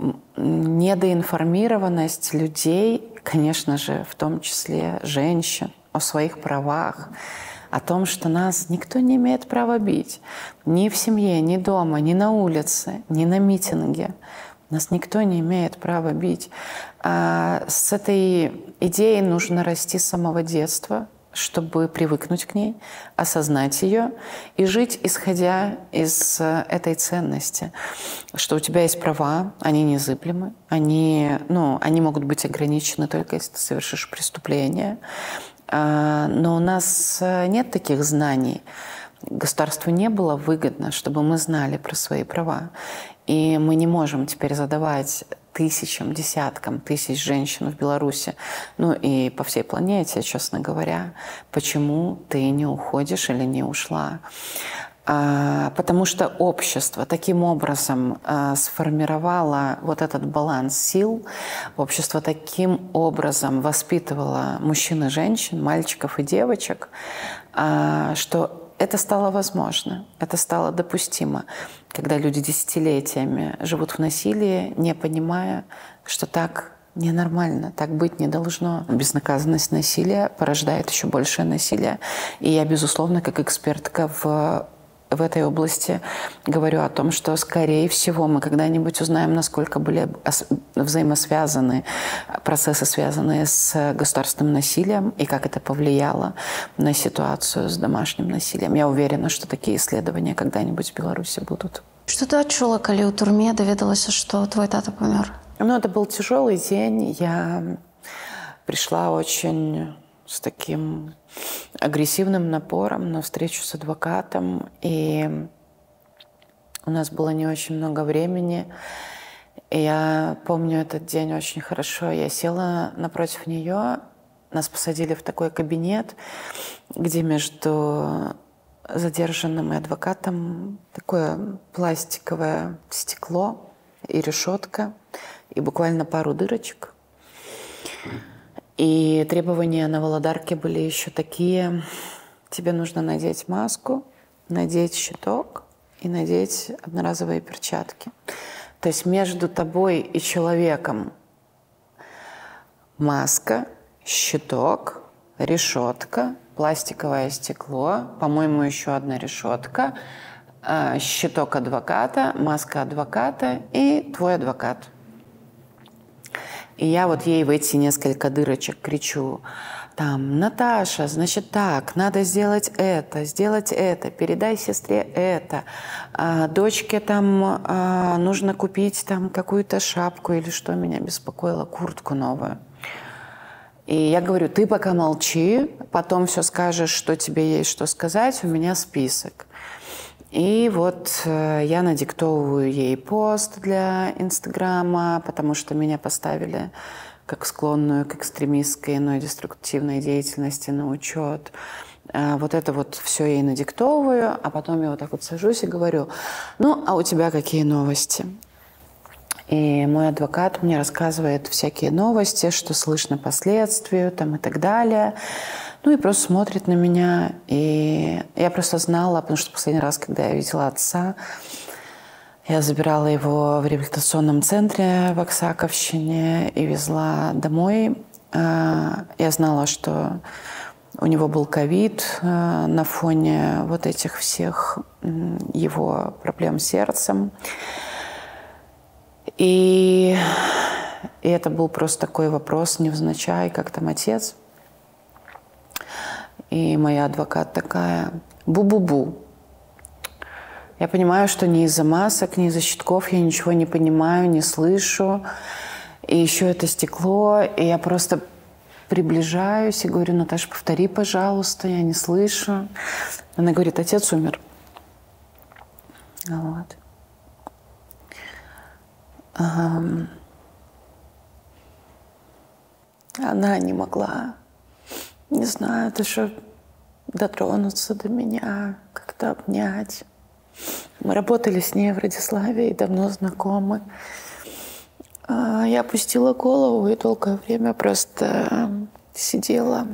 недоинформированность людей, конечно же, в том числе женщин, о своих правах, о том, что нас никто не имеет права бить. Ни в семье, ни дома, ни на улице, ни на митинге. Нас никто не имеет права бить. А с этой идеей нужно расти с самого детства, чтобы привыкнуть к ней, осознать ее и жить, исходя из этой ценности, что у тебя есть права, они незыблемы, они, ну, они могут быть ограничены только если ты совершишь преступление. Но у нас нет таких знаний. Государству не было выгодно, чтобы мы знали про свои права. И мы не можем теперь задавать тысячам, десяткам тысяч женщин в Беларуси, ну и по всей планете, честно говоря, почему ты не уходишь или не ушла. А, потому что общество таким образом а, сформировало вот этот баланс сил, общество таким образом воспитывало мужчин и женщин, мальчиков и девочек, а, что это стало возможно, это стало допустимо, когда люди десятилетиями живут в насилии, не понимая, что так ненормально, так быть не должно. Безнаказанность насилия порождает еще большее насилие. И я, безусловно, как экспертка в в этой области говорю о том, что, скорее всего, мы когда-нибудь узнаем, насколько были взаимосвязаны процессы, связанные с государственным насилием, и как это повлияло на ситуацию с домашним насилием. Я уверена, что такие исследования когда-нибудь в Беларуси будут. Что ты отчула, когда в тюрьме доведалась, что твой тата помер? Ну, это был тяжелый день. Я пришла очень с таким агрессивным напором на встречу с адвокатом, и у нас было не очень много времени. И я помню этот день очень хорошо. Я села напротив нее, нас посадили в такой кабинет, где между задержанным и адвокатом такое пластиковое стекло и решетка, и буквально пару дырочек. И требования на Володарке были еще такие: тебе нужно надеть маску, надеть щиток и надеть одноразовые перчатки. То есть между тобой и человеком маска, щиток, решетка, пластиковое стекло, по-моему, еще одна решетка, щиток адвоката, маска адвоката и твой адвокат. И я вот ей в эти несколько дырочек кричу: там, Наташа, значит так, надо сделать это, сделать это, передай сестре это, а, дочке там а, нужно купить там какую-то шапку или что меня беспокоило, куртку новую. И я говорю: ты пока молчи, потом все скажешь, что тебе есть что сказать, у меня список. И вот э, я надиктовываю ей пост для Инстаграма, потому что меня поставили как склонную к экстремистской, но и деструктивной деятельности на учет. А вот это вот все ей надиктовываю, а потом я вот так вот сажусь и говорю: ну, а у тебя какие новости? И мой адвокат мне рассказывает всякие новости, что слышно по следствию там, и так далее. Ну и просто смотрит на меня. И я просто знала, потому что последний раз, когда я видела отца, я забирала его в реабилитационном центре в Оксаковщине и везла домой. Я знала, что у него был ковид на фоне вот этих всех его проблем с сердцем. И, и это был просто такой вопрос невзначай, как там отец. И моя адвокат такая: бу-бу-бу. Я понимаю, что ни из-за масок, ни из-за щитков я ничего не понимаю, не слышу. И еще это стекло. И я просто приближаюсь и говорю: Наташа, повтори, пожалуйста, я не слышу. Она говорит: отец умер. Вот. Она не могла, не знаю, даже дотронуться до меня, как-то обнять. Мы работали с ней в Радиславе и давно знакомы. Я опустила голову и долгое время просто сидела.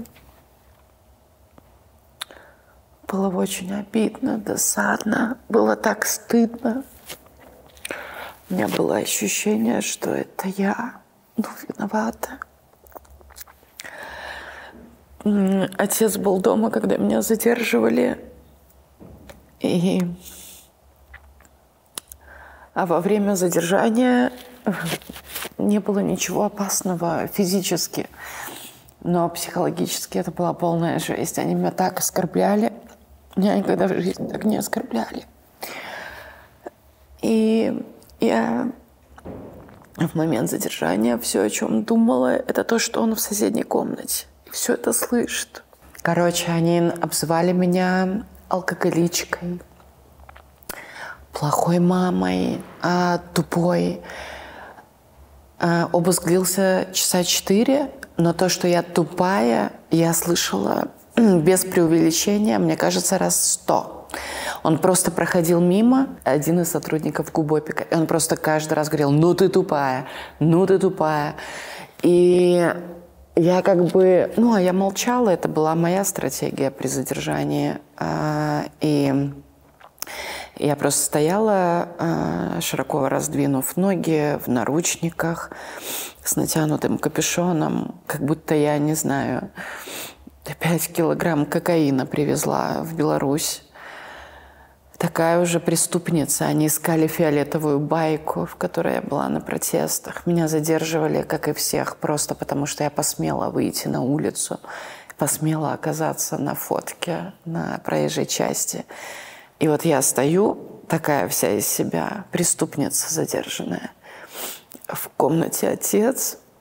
Было очень обидно, досадно, было так стыдно. У меня было ощущение, что это я, ну, виновата. Отец был дома, когда меня задерживали. И... А во время задержания не было ничего опасного физически. Но психологически это была полная жесть. Они меня так оскорбляли. Меня никогда в жизни так не оскорбляли. И... Я в момент задержания все, о чем думала, это то, что он в соседней комнате. И все это слышит. Короче, они обзывали меня алкоголичкой, плохой мамой, а, тупой. А, обыск длился часа четыре, но то, что я тупая, я слышала без преувеличения, мне кажется, раз сто. Он просто проходил мимо, один из сотрудников Губопика, и он просто каждый раз говорил: ну ты тупая, ну ты тупая. И я как бы, ну, а я молчала, это была моя стратегия при задержании. И я просто стояла, широко раздвинув ноги, в наручниках, с натянутым капюшоном, как будто я, не знаю, пять килограмм кокаина привезла в Беларусь. Такая уже преступница. Они искали фиолетовую байку, в которой я была на протестах. Меня задерживали, как и всех, просто потому что я посмела выйти на улицу, посмела оказаться на фотке на проезжей части. И вот я стою, такая вся из себя, преступница задержанная. В комнате отец,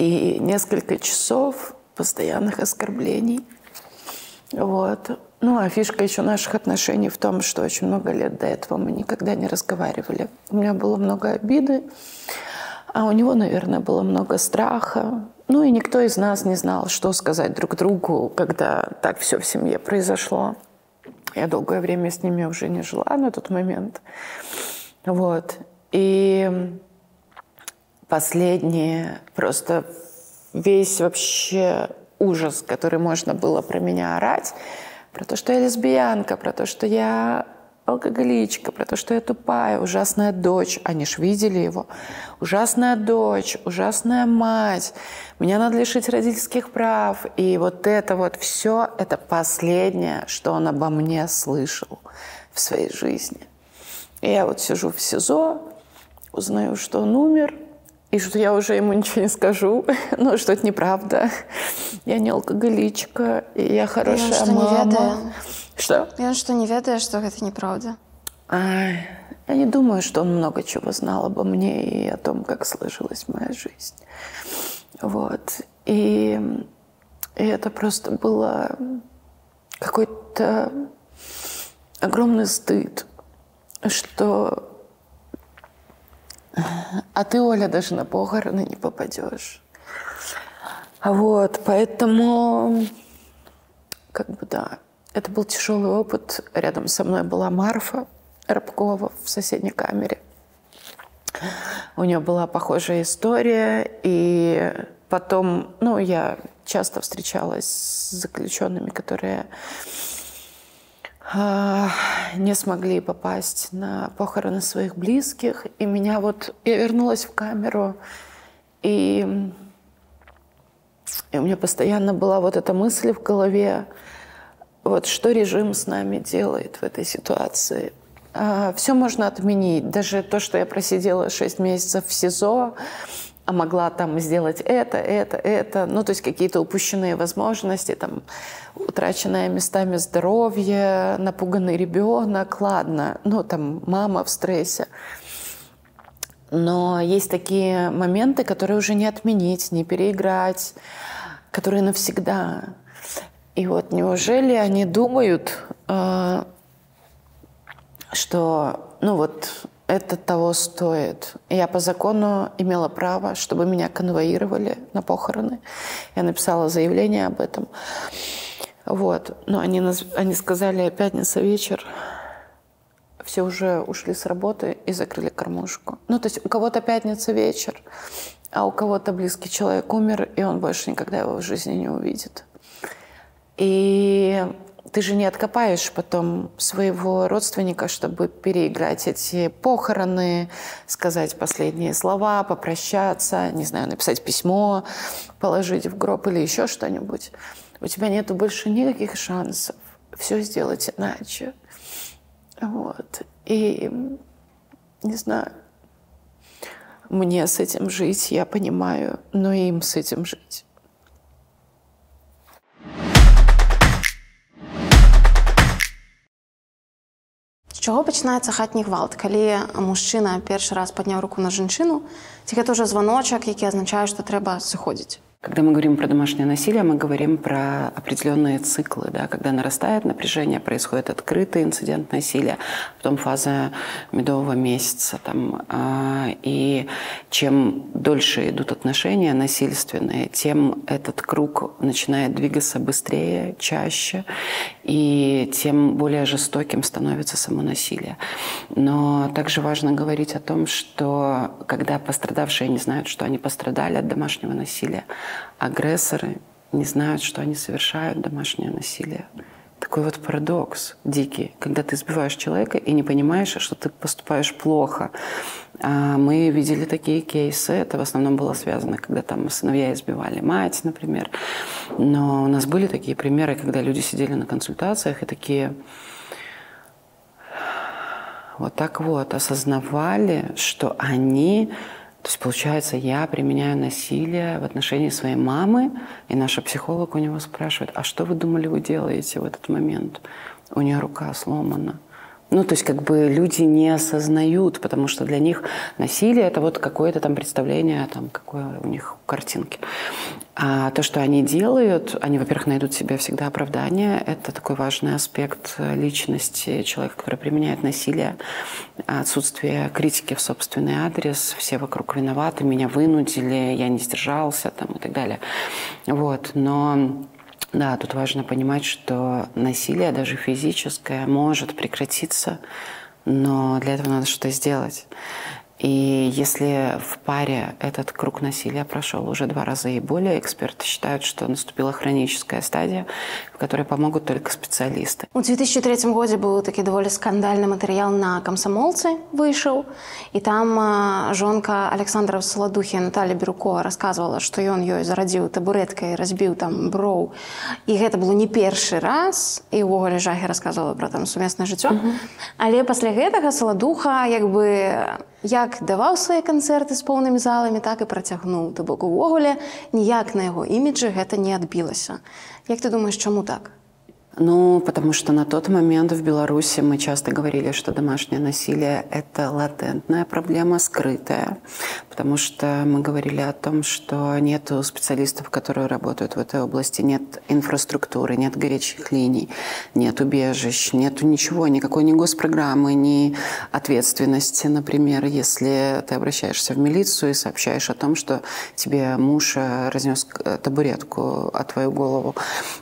и несколько часов постоянных оскорблений. Вот. Ну, а фишка еще наших отношений в том, что очень много лет до этого мы никогда не разговаривали. У меня было много обиды, а у него, наверное, было много страха. Ну, и никто из нас не знал, что сказать друг другу, когда так все в семье произошло. Я долгое время с ними уже не жила на тот момент. Вот. И последнее, просто весь вообще ужас, который можно было про меня орать, про то, что я лесбиянка, про то, что я алкоголичка, про то, что я тупая, ужасная дочь. Они ж видели его. Ужасная дочь, ужасная мать. Меня надо лишить родительских прав. И вот это вот все, это последнее, что он обо мне слышал в своей жизни. И я вот сижу в СИЗО, узнаю, что он умер, и что я уже ему ничего не скажу, ну, что это неправда. Я не алкоголичка, и я хорошая и он, что, мама. Не ведае? Что? И он что, не ведае, что это неправда? Ай, я не думаю, что он много чего знал обо мне и о том, как сложилась моя жизнь. Вот. И, и это просто было какой-то огромный стыд, что... А ты, Оля, даже на похороны не попадешь. Вот, поэтому, как бы, да, это был тяжелый опыт. Рядом со мной была Марфа Рабкова в соседней камере. У нее была похожая история, и потом, ну, я часто встречалась с заключенными, которые не смогли попасть на похороны своих близких. И меня вот... Я вернулась в камеру, и, и у меня постоянно была вот эта мысль в голове, вот что режим с нами делает в этой ситуации. А, все можно отменить. Даже то, что я просидела шесть месяцев в СИЗО, а могла там сделать это, это, это. Ну, то есть какие-то упущенные возможности, там, утраченное местами здоровье, напуганный ребенок, ладно, ну, там, мама в стрессе. Но есть такие моменты, которые уже не отменить, не переиграть, которые навсегда. И вот неужели они думают, э, что, ну, вот... это того стоит. Я по закону имела право, чтобы меня конвоировали на похороны. Я написала заявление об этом. Вот. Но они, они сказали, пятница вечер, все уже ушли с работы и закрыли кормушку. Ну, то есть у кого-то пятница вечер, а у кого-то близкий человек умер, и он больше никогда его в жизни не увидит. И... ты же не откопаешь потом своего родственника, чтобы переиграть эти похороны, сказать последние слова, попрощаться, не знаю, написать письмо, положить в гроб или еще что-нибудь. У тебя нету больше никаких шансов все сделать иначе. Вот. И, не знаю, мне с этим жить, я понимаю, но им с этим жить. З чого починається хатній гвалт? Коли мужчина перший раз підняв руку на жінку, це вже дзвоночок, який означає, що треба сходити. Когда мы говорим про домашнее насилие, мы говорим про определенные циклы, да, когда нарастает напряжение, происходит открытый инцидент насилия, потом фаза медового месяца. Там, а, и чем дольше идут отношения насильственные, тем этот круг начинает двигаться быстрее, чаще, и тем более жестоким становится само насилие. Но также важно говорить о том, что когда пострадавшие не знают, что они пострадали от домашнего насилия, агрессоры не знают, что они совершают домашнее насилие. Такой вот парадокс дикий, когда ты избиваешь человека и не понимаешь, что ты поступаешь плохо. А мы видели такие кейсы, это в основном было связано, когда там сыновья избивали мать, например. Но у нас были такие примеры, когда люди сидели на консультациях и такие... Вот так вот осознавали, что они... То есть, получается, я применяю насилие в отношении своей мамы, и наша психолог у него спрашивает, а что вы думали, вы делаете в этот момент? У нее рука сломана. Ну, то есть как бы люди не осознают, потому что для них насилие – это вот какое-то там представление, там, какое у них картинки. А то, что они делают, они, во-первых, найдут себе всегда оправдание. Это такой важный аспект личности человека, который применяет насилие. Отсутствие критики в собственный адрес. Все вокруг виноваты, меня вынудили, я не сдержался там, и так далее. Вот. Но да, тут важно понимать, что насилие, даже физическое, может прекратиться, но для этого надо что-то сделать. И если в паре этот круг насилия прошел уже два раза и более, эксперты считают, что наступила хроническая стадия, в которой помогут только специалисты. У две тысячи третьем годзе быў такі даволі скандальны матэрыял на камсамолцы выйшаў, і там а, жонка Александра Саладухі Наталья Бірукова рассказывала, што ён ёй зарадзіў табурэткай, разбіў там броў. І гэта было не першы раз, і ўвогуле жахі рассказывала пра там сумеснае жыццё. Uh-huh. Але пасля гэтага Саладуха як бы як даваў свае канцэрты з поўнымі заламі, так і працягнуў. То бок увогуле ніяк на яго іміджы гэта не адбілася. Як ты думаешь, чаму так? Ну, потому что на тот момент в Беларуси мы часто говорили, что домашнее насилие – это латентная проблема, скрытая. Потому что мы говорили о том, что нет специалистов, которые работают в этой области, нет инфраструктуры, нет горячих линий, нет убежищ, нет ничего, никакой ни госпрограммы, ни ответственности. Например, если ты обращаешься в милицию и сообщаешь о том, что тебе муж разнес табуретку о твою голову.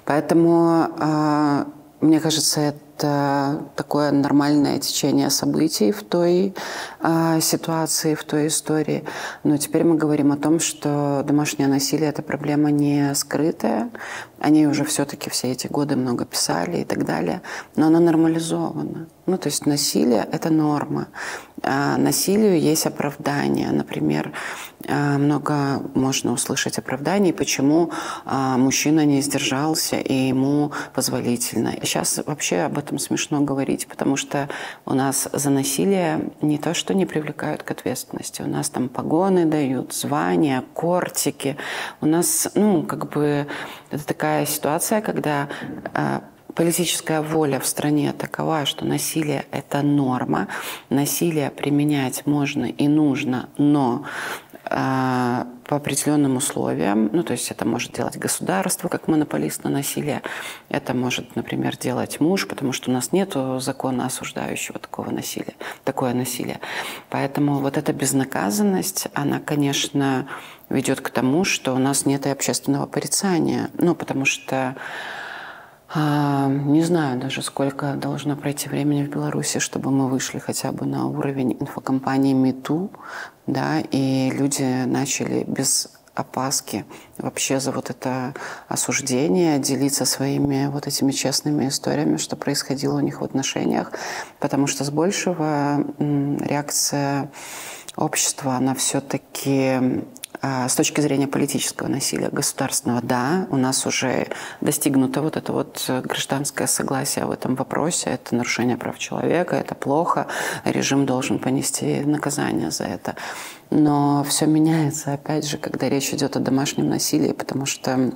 Поэтому мне кажется, это такое нормальное течение событий в той э, ситуации, в той истории. Но теперь мы говорим о том, что домашнее насилие – это проблема не скрытая. Они уже все-таки все эти годы много писали и так далее. Но она нормализована. Ну, то есть насилие – это норма. А насилию есть оправдание. Например, много можно услышать оправданий, почему мужчина не сдержался и ему позволительно. Сейчас вообще об этом смешно говорить, потому что у нас за насилие не то, что не привлекают к ответственности. У нас там погоны дают, звания, кортики. У нас, ну, как бы, это такая ситуация, когда политическая воля в стране такова, что насилие – это норма. Насилие применять можно и нужно, но э, по определенным условиям. Ну, то есть это может делать государство, как монополист на насилие. Это может, например, делать муж, потому что у нас нет закона, осуждающего такого насилия, такое насилие. Поэтому вот эта безнаказанность, она, конечно, ведет к тому, что у нас нет и общественного порицания. Ну, потому что А, не знаю даже, сколько должно пройти времени в Беларуси, чтобы мы вышли хотя бы на уровень инфокомпании MeToo, да, и люди начали без опаски вообще за вот это осуждение делиться своими вот этими честными историями, что происходило у них в отношениях, потому что с большего реакция общества, она все-таки с точки зрения политического насилия, государственного, да, у нас уже достигнуто вот это вот гражданское согласие в этом вопросе. Это нарушение прав человека, это плохо, режим должен понести наказание за это. Но все меняется, опять же, когда речь идет о домашнем насилии, потому что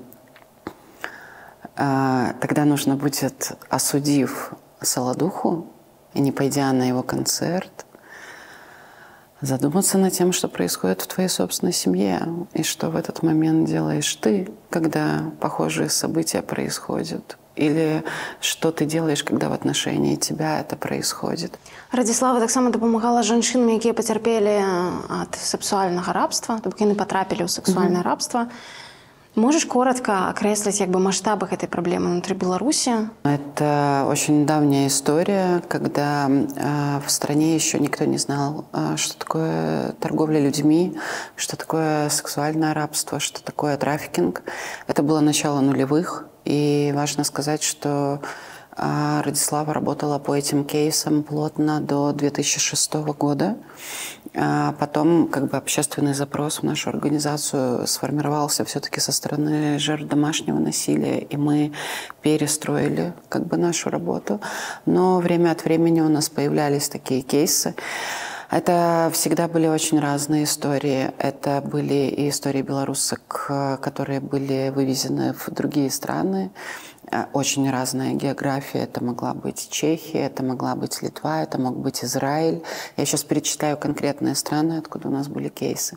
э, тогда нужно будет, осудив Солодуху и не пойдя на его концерт, задуматься над тем, что происходит в твоей собственной семье, и что в этот момент делаешь ты, когда похожие события происходят, или что ты делаешь, когда в отношении тебя это происходит. Радзіслава таксама дапамагала жанчынам, якія пацярпелі ад сексуальнага рабства, то бок яны патрапілі ў сексуальнае mm-hmm. рабства. Можешь коротко окреслить как бы масштабы этой проблемы внутри Беларуси? Это очень давняя история, когда э, в стране еще никто не знал, э, что такое торговля людьми, что такое сексуальное рабство, что такое трафикинг. Это было начало нулевых, и важно сказать, что э, Радзислава работала по этим кейсам плотно до две тысячи шестого года. Потом как бы общественный запрос в нашу организацию сформировался все-таки со стороны жертв домашнего насилия, и мы перестроили как бы нашу работу. Но время от времени у нас появлялись такие кейсы. Это всегда были очень разные истории. Это были и истории белорусок, которые были вывезены в другие страны. очень разная география. Это могла быть Чехия, это могла быть Литва, это мог быть Израиль. Я сейчас перечисляю конкретные страны, откуда у нас были кейсы.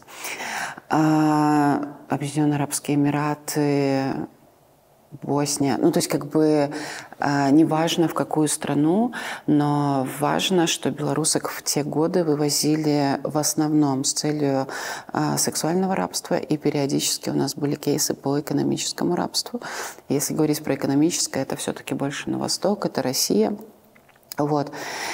Объединенные Арабские Эмираты, Босния. Ну, то есть, как бы, э, неважно, в какую страну, но важно, что белорусок в те годы вывозили в основном с целью э, сексуального рабства, и периодически у нас были кейсы по экономическому рабству. Если говорить про экономическое, это все-таки больше на восток, это Россия. Вот.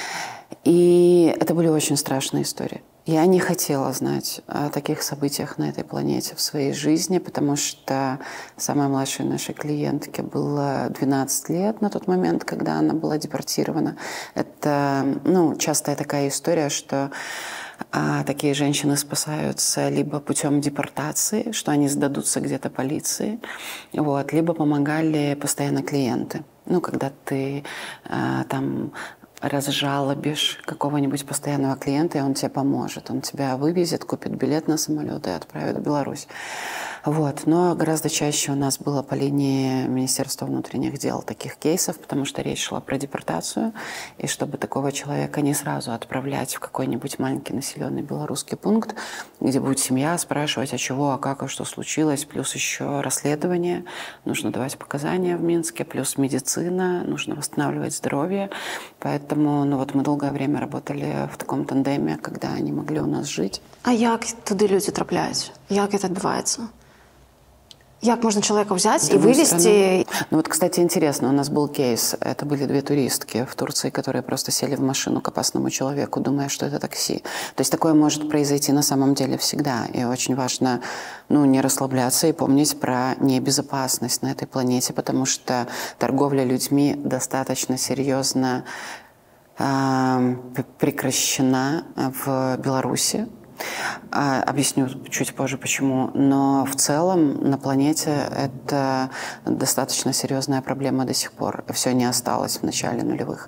И это были очень страшные истории. Я не хотела знать о таких событиях на этой планете в своей жизни, потому что самой младшей нашей клиентке было двенадцать лет на тот момент, когда она была депортирована. Это, ну, частая такая история, что а, такие женщины спасаются либо путем депортации, что они сдадутся где-то полиции, вот, либо помогали постоянно клиенты. Ну, когда ты а, там разжалобишь какого-нибудь постоянного клиента, и он тебе поможет. Он тебя вывезет, купит билет на самолет и отправит в Беларусь. Вот. Но гораздо чаще у нас было по линии Министерства внутренних дел таких кейсов, потому что речь шла про депортацию, и чтобы такого человека не сразу отправлять в какой-нибудь маленький населенный белорусский пункт, где будет семья спрашивать, а чего, а как, а что случилось, плюс еще расследование, нужно давать показания в Минске, плюс медицина, нужно восстанавливать здоровье. Поэтому, ну вот мы долгое время работали в таком тандеме, когда они могли у нас жить. А як туди люди трапляють? Як це відбувається? Як можно человека взять и вывести? Ну вот, кстати, интересно, у нас был кейс. Это были две туристки в Турции, которые просто сели в машину к опасному человеку, думая, что это такси. То есть такое может произойти на самом деле всегда. И очень важно, ну, не расслабляться и помнить про небезопасность на этой планете, потому что торговля людьми достаточно серьезно э, прекращена в Беларуси. Объясню чуть позже, почему. Но в целом на планете это достаточно серьезная проблема до сих пор. Все не осталось в начале нулевых.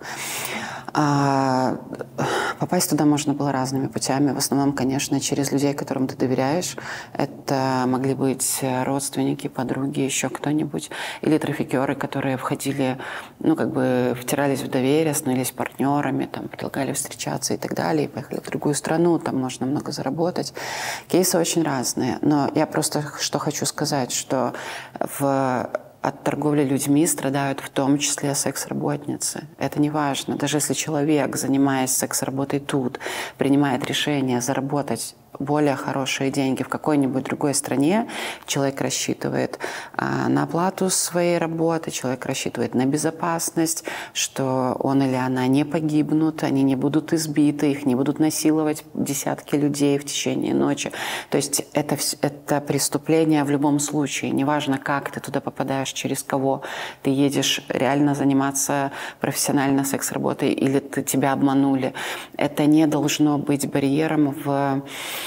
А попасть туда можно было разными путями. В основном, конечно, через людей, которым ты доверяешь. Это могли быть родственники, подруги, еще кто-нибудь. Или трафикеры, которые входили, ну, как бы втирались в доверие, становились партнерами, там, предлагали встречаться и так далее. И поехали в другую страну, там можно много заработать. Кейсы очень разные. Но я просто что хочу сказать, что в... От торговли людьми страдают в том числе секс-работницы. Это не важно. Даже если человек, занимаясь секс-работой тут, принимает решение заработать более хорошие деньги в какой-нибудь другой стране, человек рассчитывает а, на оплату своей работы, человек рассчитывает на безопасность, что он или она не погибнут, они не будут избиты, их не будут насиловать десятки людей в течение ночи. То есть это, это преступление в любом случае. Неважно, как ты туда попадаешь, через кого ты едешь реально заниматься профессионально секс-работой или ты, тебя обманули. Это не должно быть барьером в...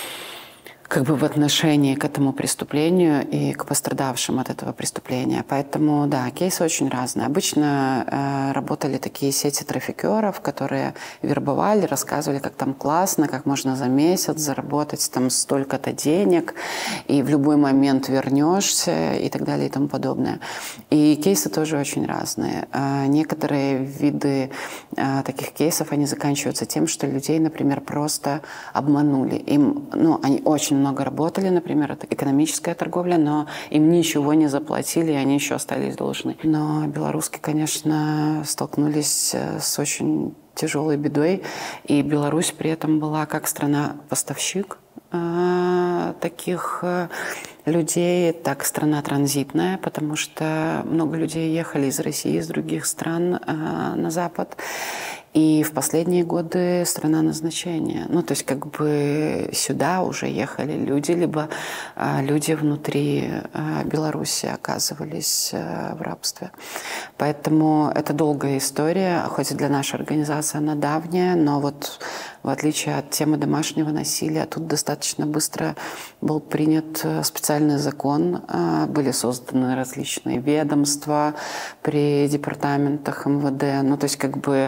как бы в отношении к этому преступлению и к пострадавшим от этого преступления. Поэтому, да, кейсы очень разные. Обычно э, работали такие сети трафикеров, которые вербовали, рассказывали, как там классно, как можно за месяц заработать там столько-то денег, и в любой момент вернешься, и так далее, и тому подобное. И кейсы тоже очень разные. Э, некоторые виды э, таких кейсов, они заканчиваются тем, что людей, например, просто обманули. Им, ну, они очень много работали, например, это экономическая торговля, но им ничего не заплатили, и они еще остались должны. Но белоруски, конечно, столкнулись с очень тяжелой бедой, и Беларусь при этом была как страна-поставщик э, таких э, людей, так страна транзитная, потому что много людей ехали из России, из других стран э, на Запад. И в последние годы страна назначения. Ну, то есть как бы сюда уже ехали люди, либо а, люди внутри а, Беларуси оказывались а, в рабстве. Поэтому это долгая история, хоть и для нашей организации она давняя, но вот в отличие от темы домашнего насилия, тут достаточно быстро был принят специальный закон, а, были созданы различные ведомства при департаментах эм вэ дэ. Ну, то есть как бы в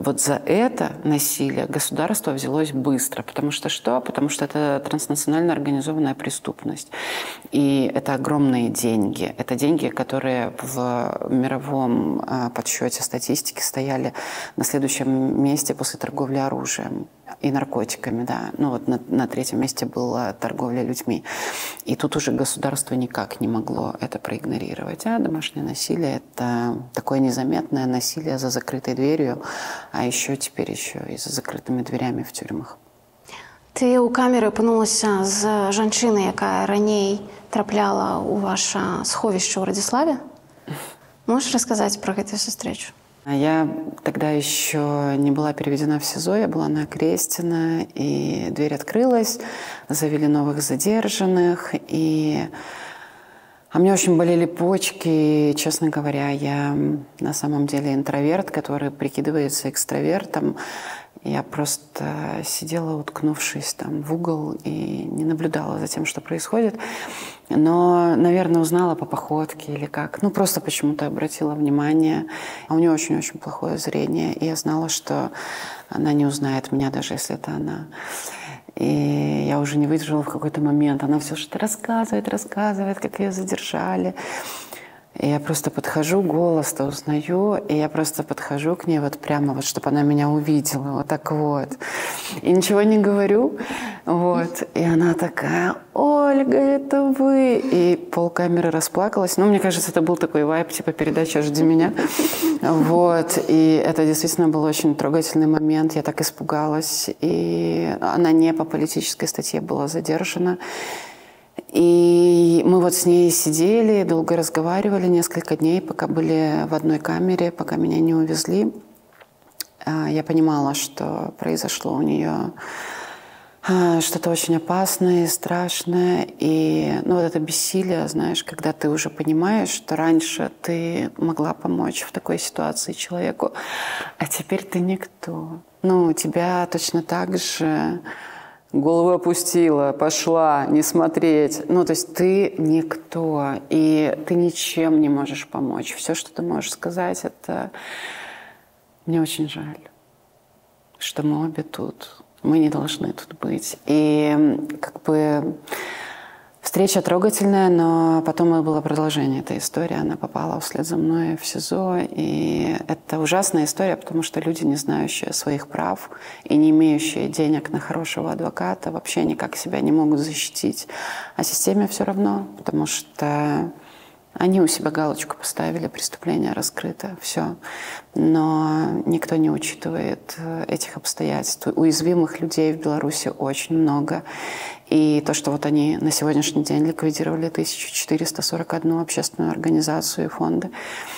вот за это насилие государство взялось быстро. Потому что что? Потому что это транснационально организованная преступность. И это огромные деньги. Это деньги, которые в мировом подсчете статистики стояли на следующем месте после торговли оружием и наркотиками. Да. Ну вот на, на третьем месте была торговля людьми. И тут уже государство никак не могло это проигнорировать. А домашнее насилие – это такое незаметное насилие за закрытой дверью, а еще теперь еще и за закрытыми дверями в тюрьмах. Ты у камеры апынулася з жанчынай, якая раней трапляла у ваше сховище ў Радзіславе. Можешь рассказать про эту встречу? Я тогда еще не была переведена в СИЗО, я была на Крестина, и дверь открылась, завели новых задержанных, и... А мне очень болели почки, и, честно говоря, я на самом деле интроверт, который прикидывается экстравертом. Я просто сидела, уткнувшись там в угол, и не наблюдала за тем, что происходит. Но, наверное, узнала по походке или как. Ну, просто почему-то обратила внимание. А у нее очень-очень плохое зрение, и я знала, что она не узнает меня, даже если это она. И я уже не выдержала в какой-то момент. Она все что-то рассказывает, рассказывает, как ее задержали. И я просто подхожу, голос-то узнаю, и я просто подхожу к ней вот прямо, вот, чтобы она меня увидела, вот так вот. И ничего не говорю, вот. И она такая: «Ольга, это вы!» И полкамеры расплакалась. Ну, мне кажется, это был такой вайб, типа передача «Жди меня». Вот. И это действительно был очень трогательный момент. Я так испугалась. И она не по политической статье была задержана. И мы вот с ней сидели, долго разговаривали, несколько дней, пока были в одной камере, пока меня не увезли. Я понимала, что произошло у нее что-то очень опасное и страшное. И ну, вот это бессилие, знаешь, когда ты уже понимаешь, что раньше ты могла помочь в такой ситуации человеку, а теперь ты никто. Ну, тебя точно так же... Голову опустила, пошла, не смотреть. Ну, то есть ты никто, и ты ничем не можешь помочь. Все, что ты можешь сказать, это мне очень жаль, что мы обе тут. Мы не должны тут быть. И как бы встреча трогательная, но потом было продолжение этой истории. Она попала вслед за мной в СИЗО. И это ужасная история, потому что люди, не знающие своих прав и не имеющие денег на хорошего адвоката, вообще никак себя не могут защитить. А системе все равно, потому что они у себя галочку поставили, преступление раскрыто, все. Но никто не учитывает этих обстоятельств. Уязвимых людей в Беларуси очень много. И то, что вот они на сегодняшний день ликвидировали тысячу четыреста сорок одну общественную организацию и фонды,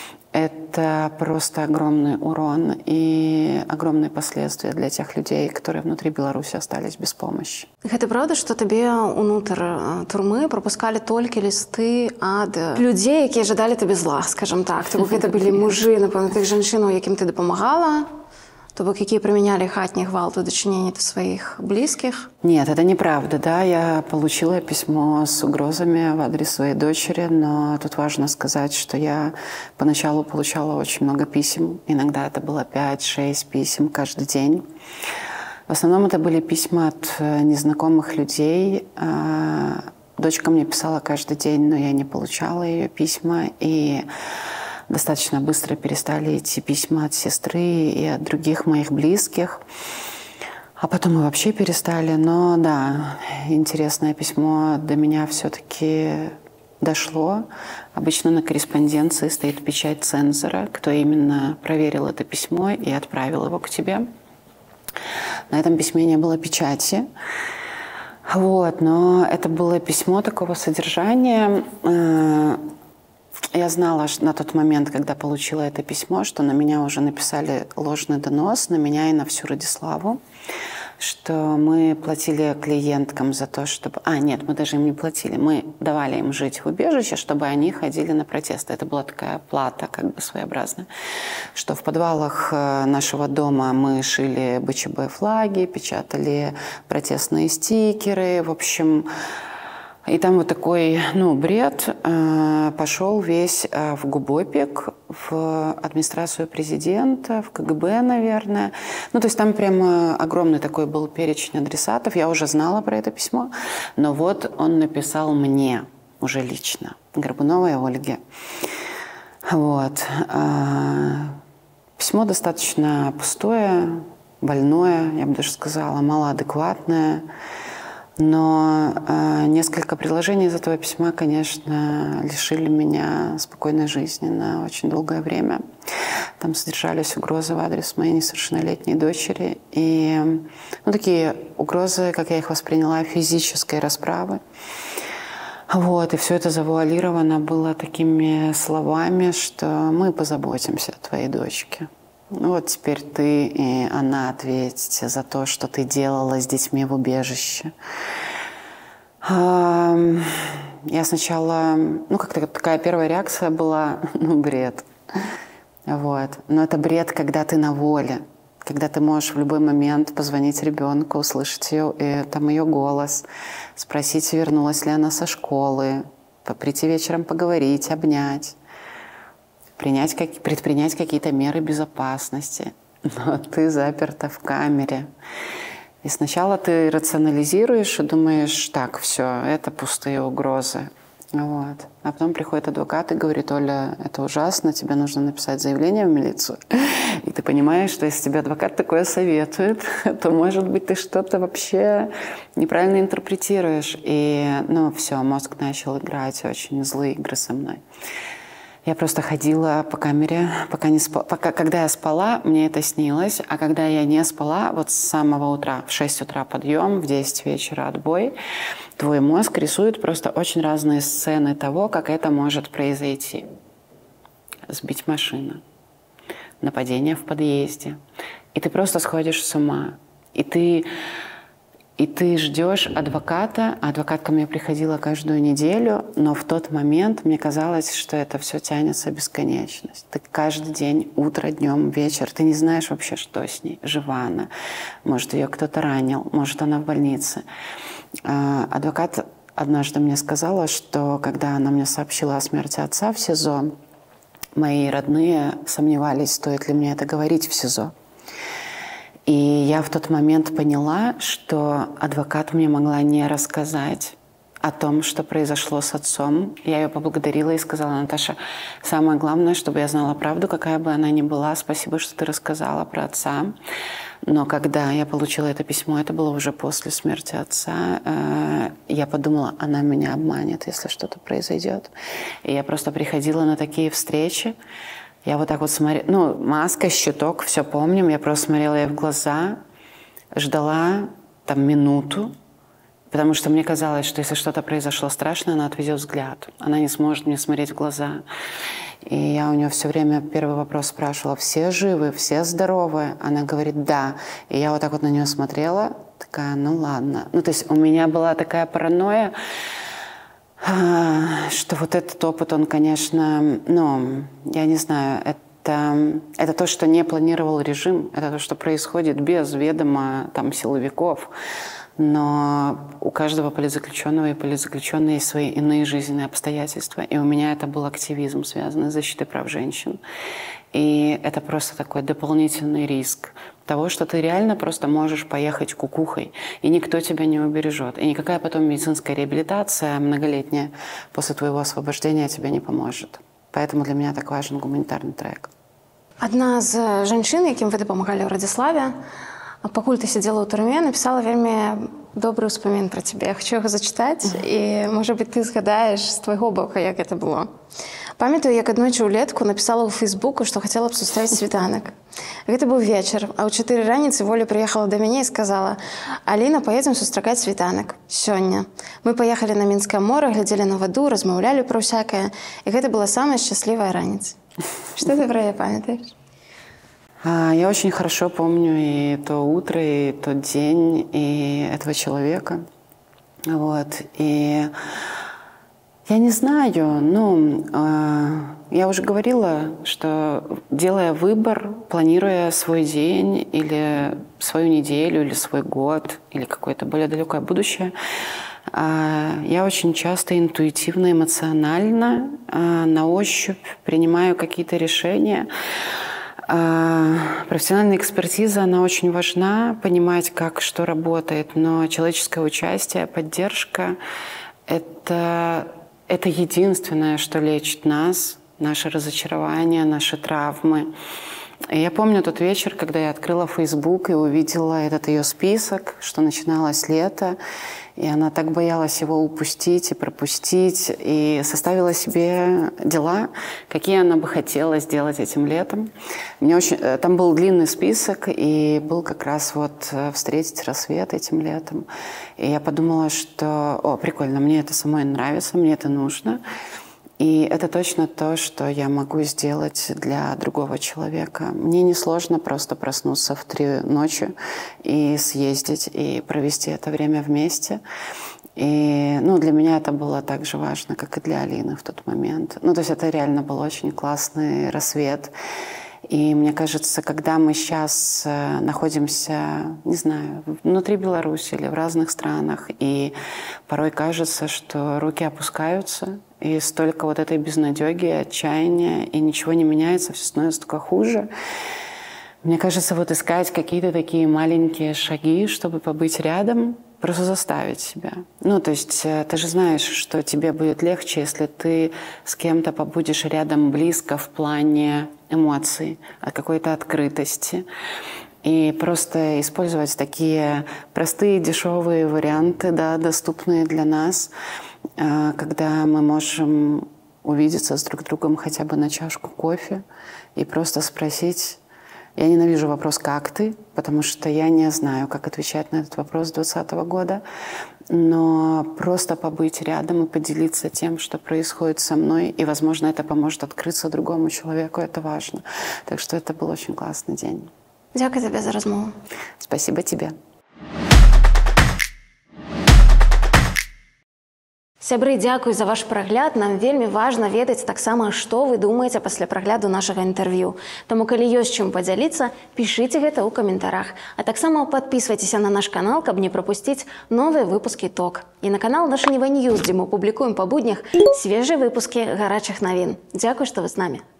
это просто огромный урон и огромные последствия для тех людей, которые внутри Беларуси остались без помощи. Это правда, что тебе унутр турмы пропускали только листы от людей, которые ждали тебе зла, скажем так? То бок это были мужи, напевно, тих женщин, яким ты допомагала? То бок, які применяли хатні гвалт у дочинении своих близких? Нет, это неправда, да. Я получила письмо с угрозами в адрес своей дочери, но тут важно сказать, что я поначалу получала очень много писем. Иногда это было пять-шесть писем каждый день. В основном это были письма от незнакомых людей. Дочка мне писала каждый день, но я не получала ее письма. И достаточно быстро перестали идти письма от сестры и от других моих близких. А потом и вообще перестали. Но да, интересное письмо до меня все-таки дошло. Обычно на корреспонденции стоит печать цензора, кто именно проверил это письмо и отправил его к тебе. На этом письме не было печати. Вот, но это было письмо такого содержания. Я знала на тот момент, когда получила это письмо, что на меня уже написали ложный донос, на меня и на всю Радиславу, что мы платили клиенткам за то, чтобы... А, нет, мы даже им не платили. Мы давали им жить в убежище, чтобы они ходили на протесты. Это была такая плата, как бы своеобразная. Что в подвалах нашего дома мы шили бэ че бэ флаги, печатали протестные стикеры. В общем... И там вот такой, ну, бред э, пошел весь э, в ГУБОПИК, в администрацию президента, в КГБ, наверное. Ну, то есть там прямо огромный такой был перечень адресатов. Я уже знала про это письмо, но вот он написал мне уже лично, Горбуновой Ольге. Вот. Э, письмо достаточно пустое, больное, я бы даже сказала, малоадекватное. Но э, несколько предложений из этого письма, конечно, лишили меня спокойной жизни на очень долгое время. Там содержались угрозы в адрес моей несовершеннолетней дочери. И ну, такие угрозы, как я их восприняла, физической расправы. Вот, и все это завуалировано было такими словами, что мы позаботимся о твоей дочке. Вот теперь ты и она ответите за то, что ты делала с детьми в убежище. Я сначала, ну, как-то такая первая реакция была, ну, бред. Вот. Но это бред, когда ты на воле, когда ты можешь в любой момент позвонить ребенку, услышать ее, и, там, ее голос, спросить, вернулась ли она со школы, прийти вечером поговорить, обнять. Принять, как, предпринять какие-то меры безопасности. Но ты заперта в камере. И сначала ты рационализируешь и думаешь, так, все, это пустые угрозы. Вот. А потом приходит адвокат и говорит: Оля, это ужасно, тебе нужно написать заявление в милицию. И ты понимаешь, что если тебе адвокат такое советует, то, может быть, ты что-то вообще неправильно интерпретируешь. И, ну, все, мозг начал играть очень злые игры со мной. Я просто ходила по камере, пока не спала. Пока, когда я спала, мне это снилось, а когда я не спала, вот с самого утра, в шесть утра подъем, в десять вечера отбой, твой мозг рисует просто очень разные сцены того, как это может произойти. Сбить машину, нападение в подъезде. И ты просто сходишь с ума. И ты... И ты ждешь адвоката, а адвокат ко мне приходила каждую неделю, но в тот момент мне казалось, что это все тянется бесконечность. Ты каждый день, утро, днем, вечер, ты не знаешь вообще, что с ней, жива она, может, ее кто-то ранил, может, она в больнице. Адвокат однажды мне сказала, что когда она мне сообщила о смерти отца в СИЗО, мои родные сомневались, стоит ли мне это говорить в СИЗО. И я в тот момент поняла, что адвокат мне могла не рассказать о том, что произошло с отцом. Я ее поблагодарила и сказала: Наташа, самое главное, чтобы я знала правду, какая бы она ни была. Спасибо, что ты рассказала про отца. Но когда я получила это письмо, это было уже после смерти отца, я подумала, она меня обманет, если что-то произойдет. И я просто приходила на такие встречи. Я вот так вот смотрела, ну, маска, щиток, все помним. Я просто смотрела ей в глаза, ждала там минуту, потому что мне казалось, что если что-то произошло страшное, она отведет взгляд. Она не сможет мне смотреть в глаза. И я у нее все время первый вопрос спрашивала: все живы, все здоровы? Она говорит: да. И я вот так вот на нее смотрела, такая: ну ладно. Ну, то есть у меня была такая паранойя, что вот этот опыт, он, конечно, ну, я не знаю, это, это то, что не планировал режим, это то, что происходит без ведома там силовиков. Но у каждого политзаключенного и политзаключенной есть свои иные жизненные обстоятельства. И у меня это был активизм, связанный с защитой прав женщин. И это просто такой дополнительный риск того, что ты реально просто можешь поехать кукухой, и никто тебя не убережет. И никакая потом медицинская реабилитация многолетняя после твоего освобождения тебе не поможет. Поэтому для меня так важен гуманитарный трек. Одна з жанчын, якім вы дапамагалі ў Радзіславе, пакуль ты сидела ў турме, написала вельмі добрый успамін про тебя. Я хочу его зачитать, и, может быть, ты згадаешь з твайго боку, як это было. Памятаю, як аднойчы ўлетку написала ў Фейсбуку, што хацела б сустрэць світанак. Гэта быў вечар, а ў чатыры раніцы Воля прыехала да мяне і сказала: «Аліна, поедзем сустракаць світанак. Сёння». Мы паехалі на Мінскае мора, глядзелі на ваду, размаўлялі пра ўсякае, і гэта была самая счастливая раніца. Что ты про яе памятаешь? Я очень хорошо помню и то утро, и тот день, и этого человека. Вот. И я не знаю, ну, я уже говорила, что делая выбор, планируя свой день или свою неделю, или свой год, или какое-то более далекое будущее, Я очень часто интуитивно, эмоционально, на ощупь принимаю какие-то решения. Профессиональная экспертиза, она очень важна, понимать, как что работает, но человеческое участие, поддержка – это, это единственное, что лечит нас, наши разочарования, наши травмы. И я помню тот вечер, когда я открыла Facebook и увидела этот ее список, что начиналось лето, и она так боялась его упустить и пропустить, и составила себе дела, какие она бы хотела сделать этим летом. Мне очень... Там был длинный список, и был как раз вот встретить рассвет этим летом. И я подумала, что, о, прикольно, мне это самой нравится, мне это нужно. И это точно то, что я могу сделать для другого человека. Мне несложно просто проснуться в три ночи и съездить, и провести это время вместе. И ну, для меня это было так же важно, как и для Алины в тот момент. Ну, то есть это реально был очень классный рассвет. И мне кажется, когда мы сейчас находимся, не знаю, внутри Беларуси или в разных странах, и порой кажется, что руки опускаются, и столько вот этой безнадеги, отчаяния, и ничего не меняется, все становится только хуже. Мне кажется, вот искать какие-то такие маленькие шаги, чтобы побыть рядом, просто заставить себя. Ну, то есть ты же знаешь, что тебе будет легче, если ты с кем-то побудешь рядом близко в плане эмоций, какой-то открытости. И просто использовать такие простые, дешевые варианты, да, доступные для нас, когда мы можем увидеться с друг другом хотя бы на чашку кофе и просто спросить. Я ненавижу вопрос «как ты?», потому что я не знаю, как отвечать на этот вопрос двадцатого года, но просто побыть рядом и поделиться тем, что происходит со мной, и, возможно, это поможет открыться другому человеку, это важно. Так что это был очень классный день. Дякую тебе за размову. Спасибо тебе. Сябры, дзякуй за ваш прагляд. Нам вельмі важна ведаць таксама, што вы думаеце пасля прагляду нашага інтэрв'ю. Таму, калі ёсць чым падзяліцца, пішыце гэта ў каментарах. А таксама падпісвайцеся на наш канал, каб не прапусціць новыя выпускі ТОК. І на канал Наша Нева Ньюс, дзе мы публікуем па буднях свежыя выпускі гарачых навін. Дзякуй, што вы з намі.